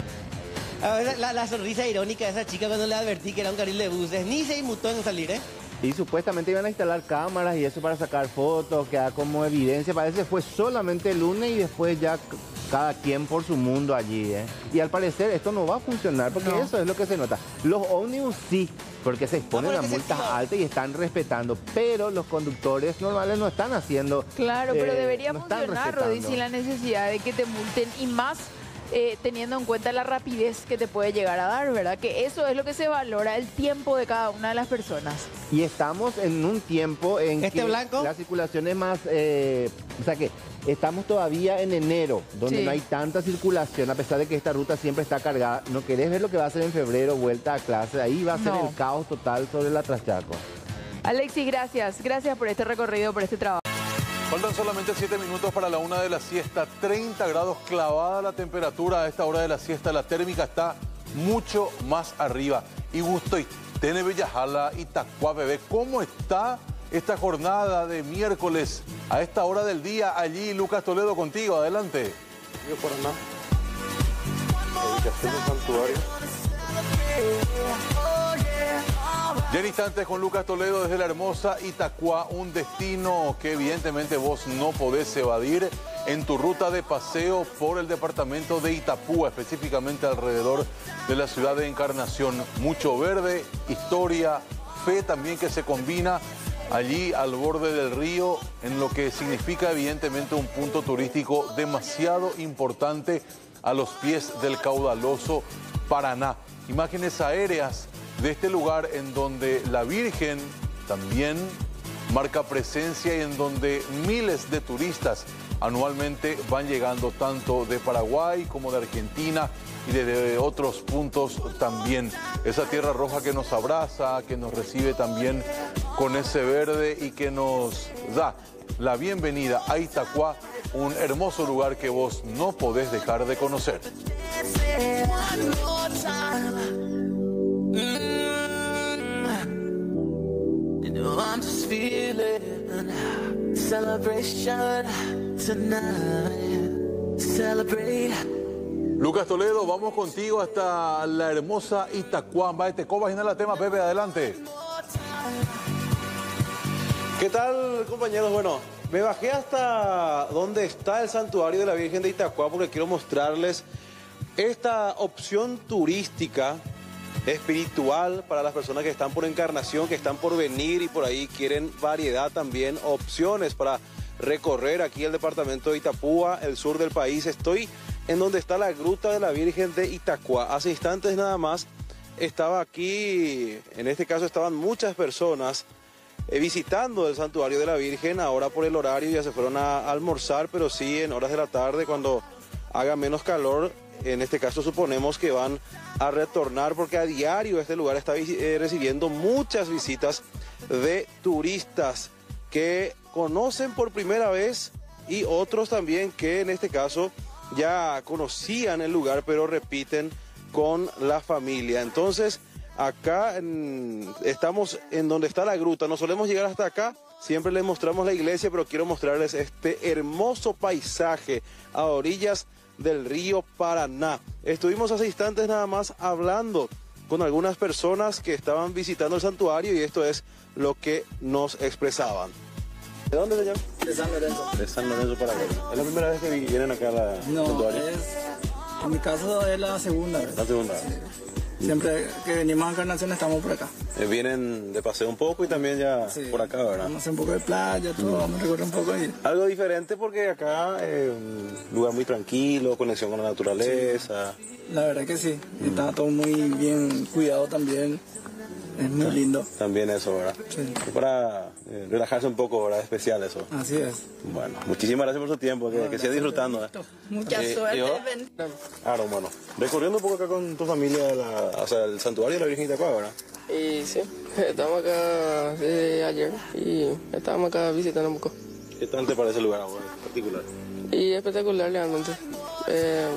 A ver, la, la sonrisa irónica de esa chica cuando le advertí que era un carril de buses. Ni se inmutó en salir, ¿eh? Y supuestamente iban a instalar cámaras y eso para sacar fotos, queda como evidencia. Parece que fue solamente el lunes y después ya cada quien por su mundo allí, ¿eh? Y al parecer esto no va a funcionar porque no. Eso es lo que se nota. Los ómnibus sí, porque se exponen a multas altas y están respetando, pero los conductores normales no están haciendo. Claro, pero eh, debería no funcionar, Rodi, sin la necesidad de que te multen y más eh, teniendo en cuenta la rapidez que te puede llegar a dar, ¿verdad? Que eso es lo que se valora, el tiempo de cada una de las personas. Y estamos en un tiempo en ¿Este que blanco? la circulación es más, eh, o sea que estamos todavía en enero, donde Sí. no hay tanta circulación, a pesar de que esta ruta siempre está cargada. ¿No querés ver lo que va a hacer en febrero, vuelta a clase? Ahí va a ser No. el caos total sobre la Trachaco. Alexis, gracias. Gracias por este recorrido, por este trabajo. Faltan solamente siete minutos para la una de la siesta, treinta grados clavada la temperatura a esta hora de la siesta, la térmica está mucho más arriba. Y gusto y Tene Bellajala y Itacuá, bebé, ¿cómo está esta jornada de miércoles a esta hora del día? Allí Lucas Toledo contigo, adelante. Yo por nada. Ubicación del santuario. Ya en instantes con Lucas Toledo desde la hermosa Itacuá, un destino que evidentemente vos no podés evadir en tu ruta de paseo por el departamento de Itapúa, específicamente alrededor de la ciudad de Encarnación. Mucho verde, historia, fe también que se combina allí al borde del río, en lo que significa evidentemente un punto turístico demasiado importante a los pies del caudaloso Paraná. Imágenes aéreas de este lugar en donde la Virgen también marca presencia y en donde miles de turistas anualmente van llegando tanto de Paraguay como de Argentina y de, de otros puntos también. Esa tierra roja que nos abraza, que nos recibe también con ese verde y que nos da la bienvenida a Itacuá, un hermoso lugar que vos no podés dejar de conocer. I'm just feeling celebration tonight. Celebrate. Lucas Toledo, vamos contigo hasta la hermosa Itacuá. Te cobas la tema, Pepe, adelante. ¿Qué tal, compañeros? Bueno, me bajé hasta donde está el santuario de la Virgen de Itacuá porque quiero mostrarles esta opción turística espiritual para las personas que están por Encarnación, que están por venir y por ahí quieren variedad también, opciones para recorrer aquí el departamento de Itapúa, el sur del país. Estoy en donde está la Gruta de la Virgen de Itacuá. Hace instantes nada más estaba aquí, en este caso estaban muchas personas eh, visitando el santuario de la Virgen. Ahora por el horario ya se fueron a almorzar, pero sí en horas de la tarde cuando haga menos calor. En este caso suponemos que van a retornar porque a diario este lugar está eh, recibiendo muchas visitas de turistas que conocen por primera vez y otros también que en este caso ya conocían el lugar pero repiten con la familia. Entonces acá en, estamos en donde está la gruta, no solemos llegar hasta acá, siempre les mostramos la iglesia, pero quiero mostrarles este hermoso paisaje a orillas del río Paraná. Estuvimos hace instantes nada más hablando con algunas personas que estaban visitando el santuario y esto es lo que nos expresaban. ¿De dónde, señor? De San Lorenzo. De San Lorenzo, Paraguay. ¿Es la primera vez que vienen acá a la No, santuario? es, en mi caso es la segunda vez. La segunda vez. Siempre que venimos a Encarnación estamos por acá. Eh, vienen de paseo un poco y también ya Sí. por acá, ¿verdad? Vamos a hacer un poco de playa, todo, vamos a recorrer un poco. Y... Algo diferente porque acá es un lugar muy tranquilo, conexión con la naturaleza. La verdad que sí, está todo muy bien cuidado también. Es muy lindo. También eso, ¿verdad? Sí. Para eh, relajarse un poco, ¿verdad? Especial eso. Así es. Bueno, muchísimas gracias por su tiempo, que, que siga disfrutando. ¿eh? Mucha Eh, suerte. ¿yo? Claro, bueno. Recorriendo un poco acá con tu familia, la, o sea, el santuario de la Virgen de Itacuá, ¿verdad? Y sí, estamos acá desde ayer y estábamos acá visitando un poco. ¿Qué tal te parece el lugar ahora en particular? Y espectacular realmente. Eh,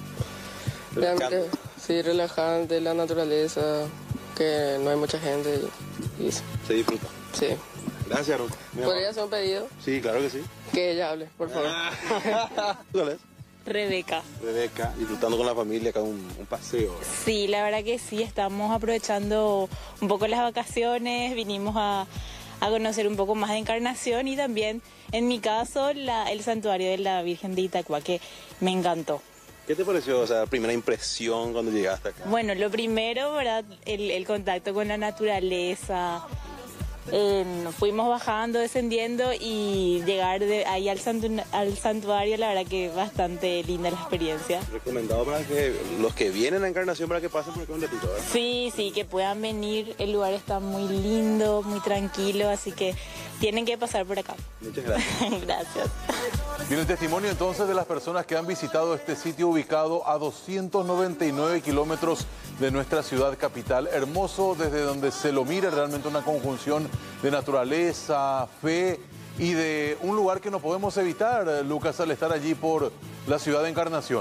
realmente, sí, relajante, la naturaleza, que no hay mucha gente y, y eso. Se disfruta. Sí. Gracias, Ruth. ¿Podría hacer un pedido? Sí, claro que sí. Que ella hable, por favor. ¿Cuál es? Rebeca. Rebeca, disfrutando con la familia acá un, un paseo. Sí, la verdad que sí, estamos aprovechando un poco las vacaciones, vinimos a, a conocer un poco más de Encarnación y también, en mi caso, la, el santuario de la Virgen de Itacua, que me encantó. ¿Qué te pareció, o sea, primera impresión cuando llegaste acá? Bueno, lo primero, ¿verdad? El, el contacto con la naturaleza. Eh, fuimos bajando, descendiendo y llegar de ahí al, santu al santuario, la verdad que bastante linda la experiencia. Recomendado para que los que vienen a Encarnación para que pasen por acá un ratito, ¿verdad? Sí, sí, que puedan venir, el lugar está muy lindo, muy tranquilo, así que tienen que pasar por acá. Muchas gracias. Gracias. Bien, el testimonio entonces de las personas que han visitado este sitio ubicado a doscientos noventa y nueve kilómetros de nuestra ciudad capital. Hermoso desde donde se lo mire, realmente una conjunción de naturaleza, fe y de un lugar que no podemos evitar, Lucas, al estar allí por la ciudad de Encarnación.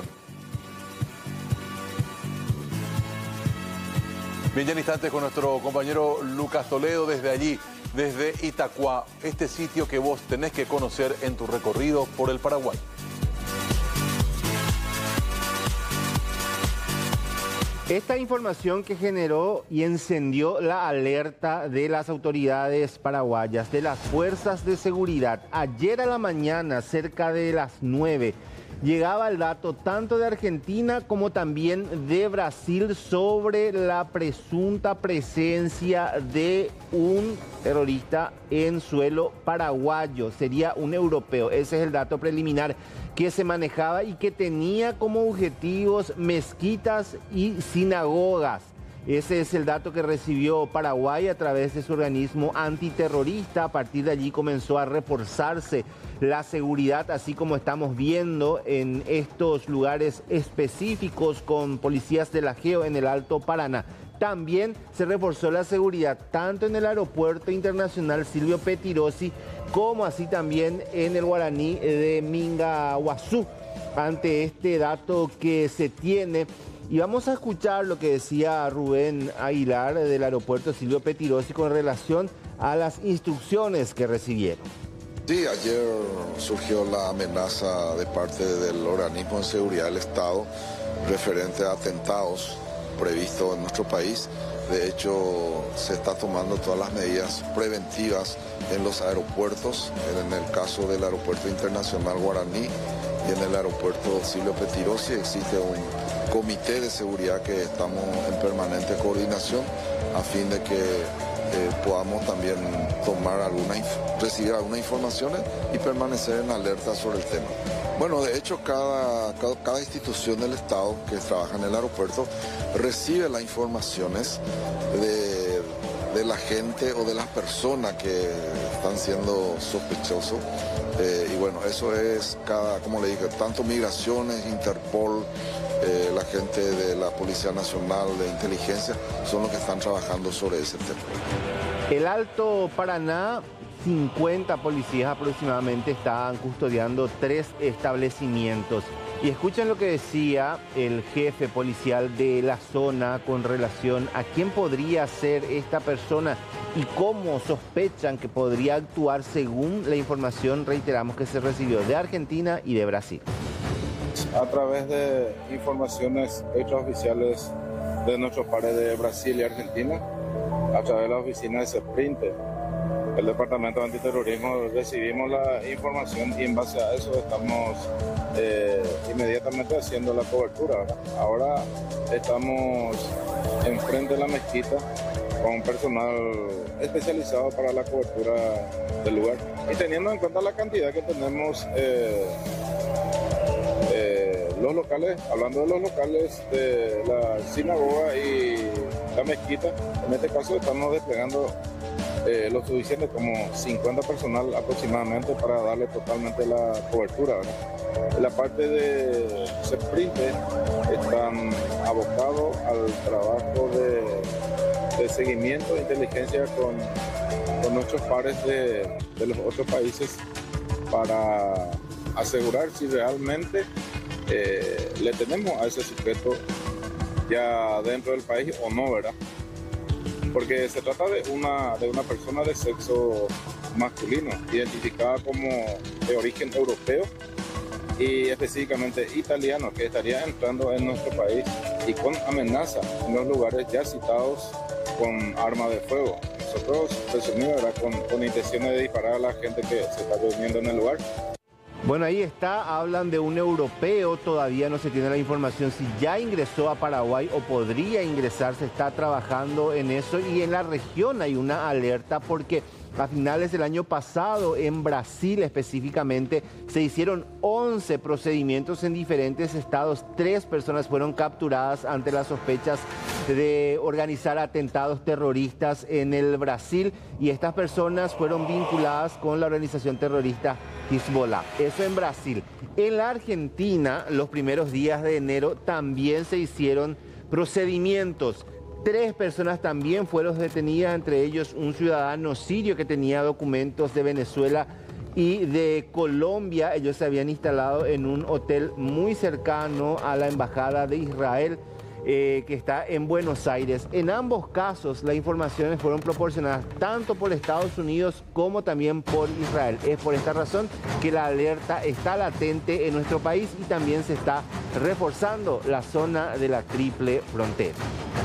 Bien, ya en instantes con nuestro compañero Lucas Toledo desde allí, desde Itacua, este sitio que vos tenés que conocer en tu recorrido por el Paraguay. Esta información que generó y encendió la alerta de las autoridades paraguayas, de las fuerzas de seguridad. Ayer a la mañana, cerca de las nueve, llegaba el dato tanto de Argentina como también de Brasil sobre la presunta presencia de un terrorista en suelo paraguayo. Sería un europeo. Ese es el dato preliminar que se manejaba y que tenía como objetivos mezquitas y sinagogas. Ese es el dato que recibió Paraguay a través de su organismo antiterrorista. A partir de allí comenzó a reforzarse la seguridad, así como estamos viendo en estos lugares específicos con policías de la GEO en el Alto Paraná. También se reforzó la seguridad tanto en el Aeropuerto Internacional Silvio Pettirossi como así también en el Guaraní de Mingaguazú, ante este dato que se tiene. Y vamos a escuchar lo que decía Rubén Aguilar del Aeropuerto Silvio Pettirossi con relación a las instrucciones que recibieron. Sí, ayer surgió la amenaza de parte del organismo de seguridad del Estado referente a atentados previstos en nuestro país. De hecho, se está tomando todas las medidas preventivas en los aeropuertos, en el caso del Aeropuerto Internacional Guaraní y en el Aeropuerto Silvio Pettirossi existe un comité de seguridad que estamos en permanente coordinación a fin de que eh, podamos también tomar alguna, recibir algunas informaciones y permanecer en alerta sobre el tema. Bueno, de hecho, cada, cada, cada institución del Estado que trabaja en el aeropuerto recibe las informaciones de, de la gente o de las personas que están siendo sospechosos. Eh, y bueno, eso es, cada, como le dije, tanto migraciones, Interpol, eh, la gente de la Policía Nacional de Inteligencia, son los que están trabajando sobre ese tema. El Alto Paraná, cincuenta policías aproximadamente estaban custodiando tres establecimientos. Y escuchen lo que decía el jefe policial de la zona con relación a quién podría ser esta persona y cómo sospechan que podría actuar según la información, reiteramos, que se recibió de Argentina y de Brasil. A través de informaciones extraoficiales de nuestros pares de Brasil y Argentina, a través de la oficina de CEPRINTE, el Departamento de Antiterrorismo, recibimos la información y en base a eso estamos eh, inmediatamente haciendo la cobertura, ¿verdad? Ahora estamos enfrente de la mezquita con personal especializado para la cobertura del lugar y teniendo en cuenta la cantidad que tenemos, eh, eh, los locales, hablando de los locales de la sinagoga y la mezquita, en este caso estamos desplegando Eh, lo suficiente, como cincuenta personal aproximadamente para darle totalmente la cobertura, ¿verdad? En la parte de CEPRINTE están abocados al trabajo de, de seguimiento de inteligencia con, con nuestros pares de, de los otros países para asegurar si realmente eh, le tenemos a ese sujeto ya dentro del país o no, ¿verdad? Porque se trata de una, de una persona de sexo masculino, identificada como de origen europeo, y específicamente italiano, que estaría entrando en nuestro país y con amenaza en los lugares ya citados con arma de fuego. Nosotros presumimos, ¿verdad?, con, con intenciones de disparar a la gente que se está reuniendo en el lugar. Bueno, ahí está, hablan de un europeo, todavía no se tiene la información si ya ingresó a Paraguay o podría ingresar, se está trabajando en eso y en la región hay una alerta porque a finales del año pasado en Brasil específicamente se hicieron once procedimientos en diferentes estados, tres personas fueron capturadas ante las sospechas de organizar atentados terroristas en el Brasil y estas personas fueron vinculadas con la organización terrorista Hezbollah. Eso en Brasil. En la Argentina, los primeros días de enero también se hicieron procedimientos. Tres personas también fueron detenidas, entre ellos un ciudadano sirio que tenía documentos de Venezuela y de Colombia. Ellos se habían instalado en un hotel muy cercano a la Embajada de Israel, eh, que está en Buenos Aires. En ambos casos, las informaciones fueron proporcionadas tanto por Estados Unidos como también por Israel. Es por esta razón que la alerta está latente en nuestro país y también se está reforzando la zona de la triple frontera.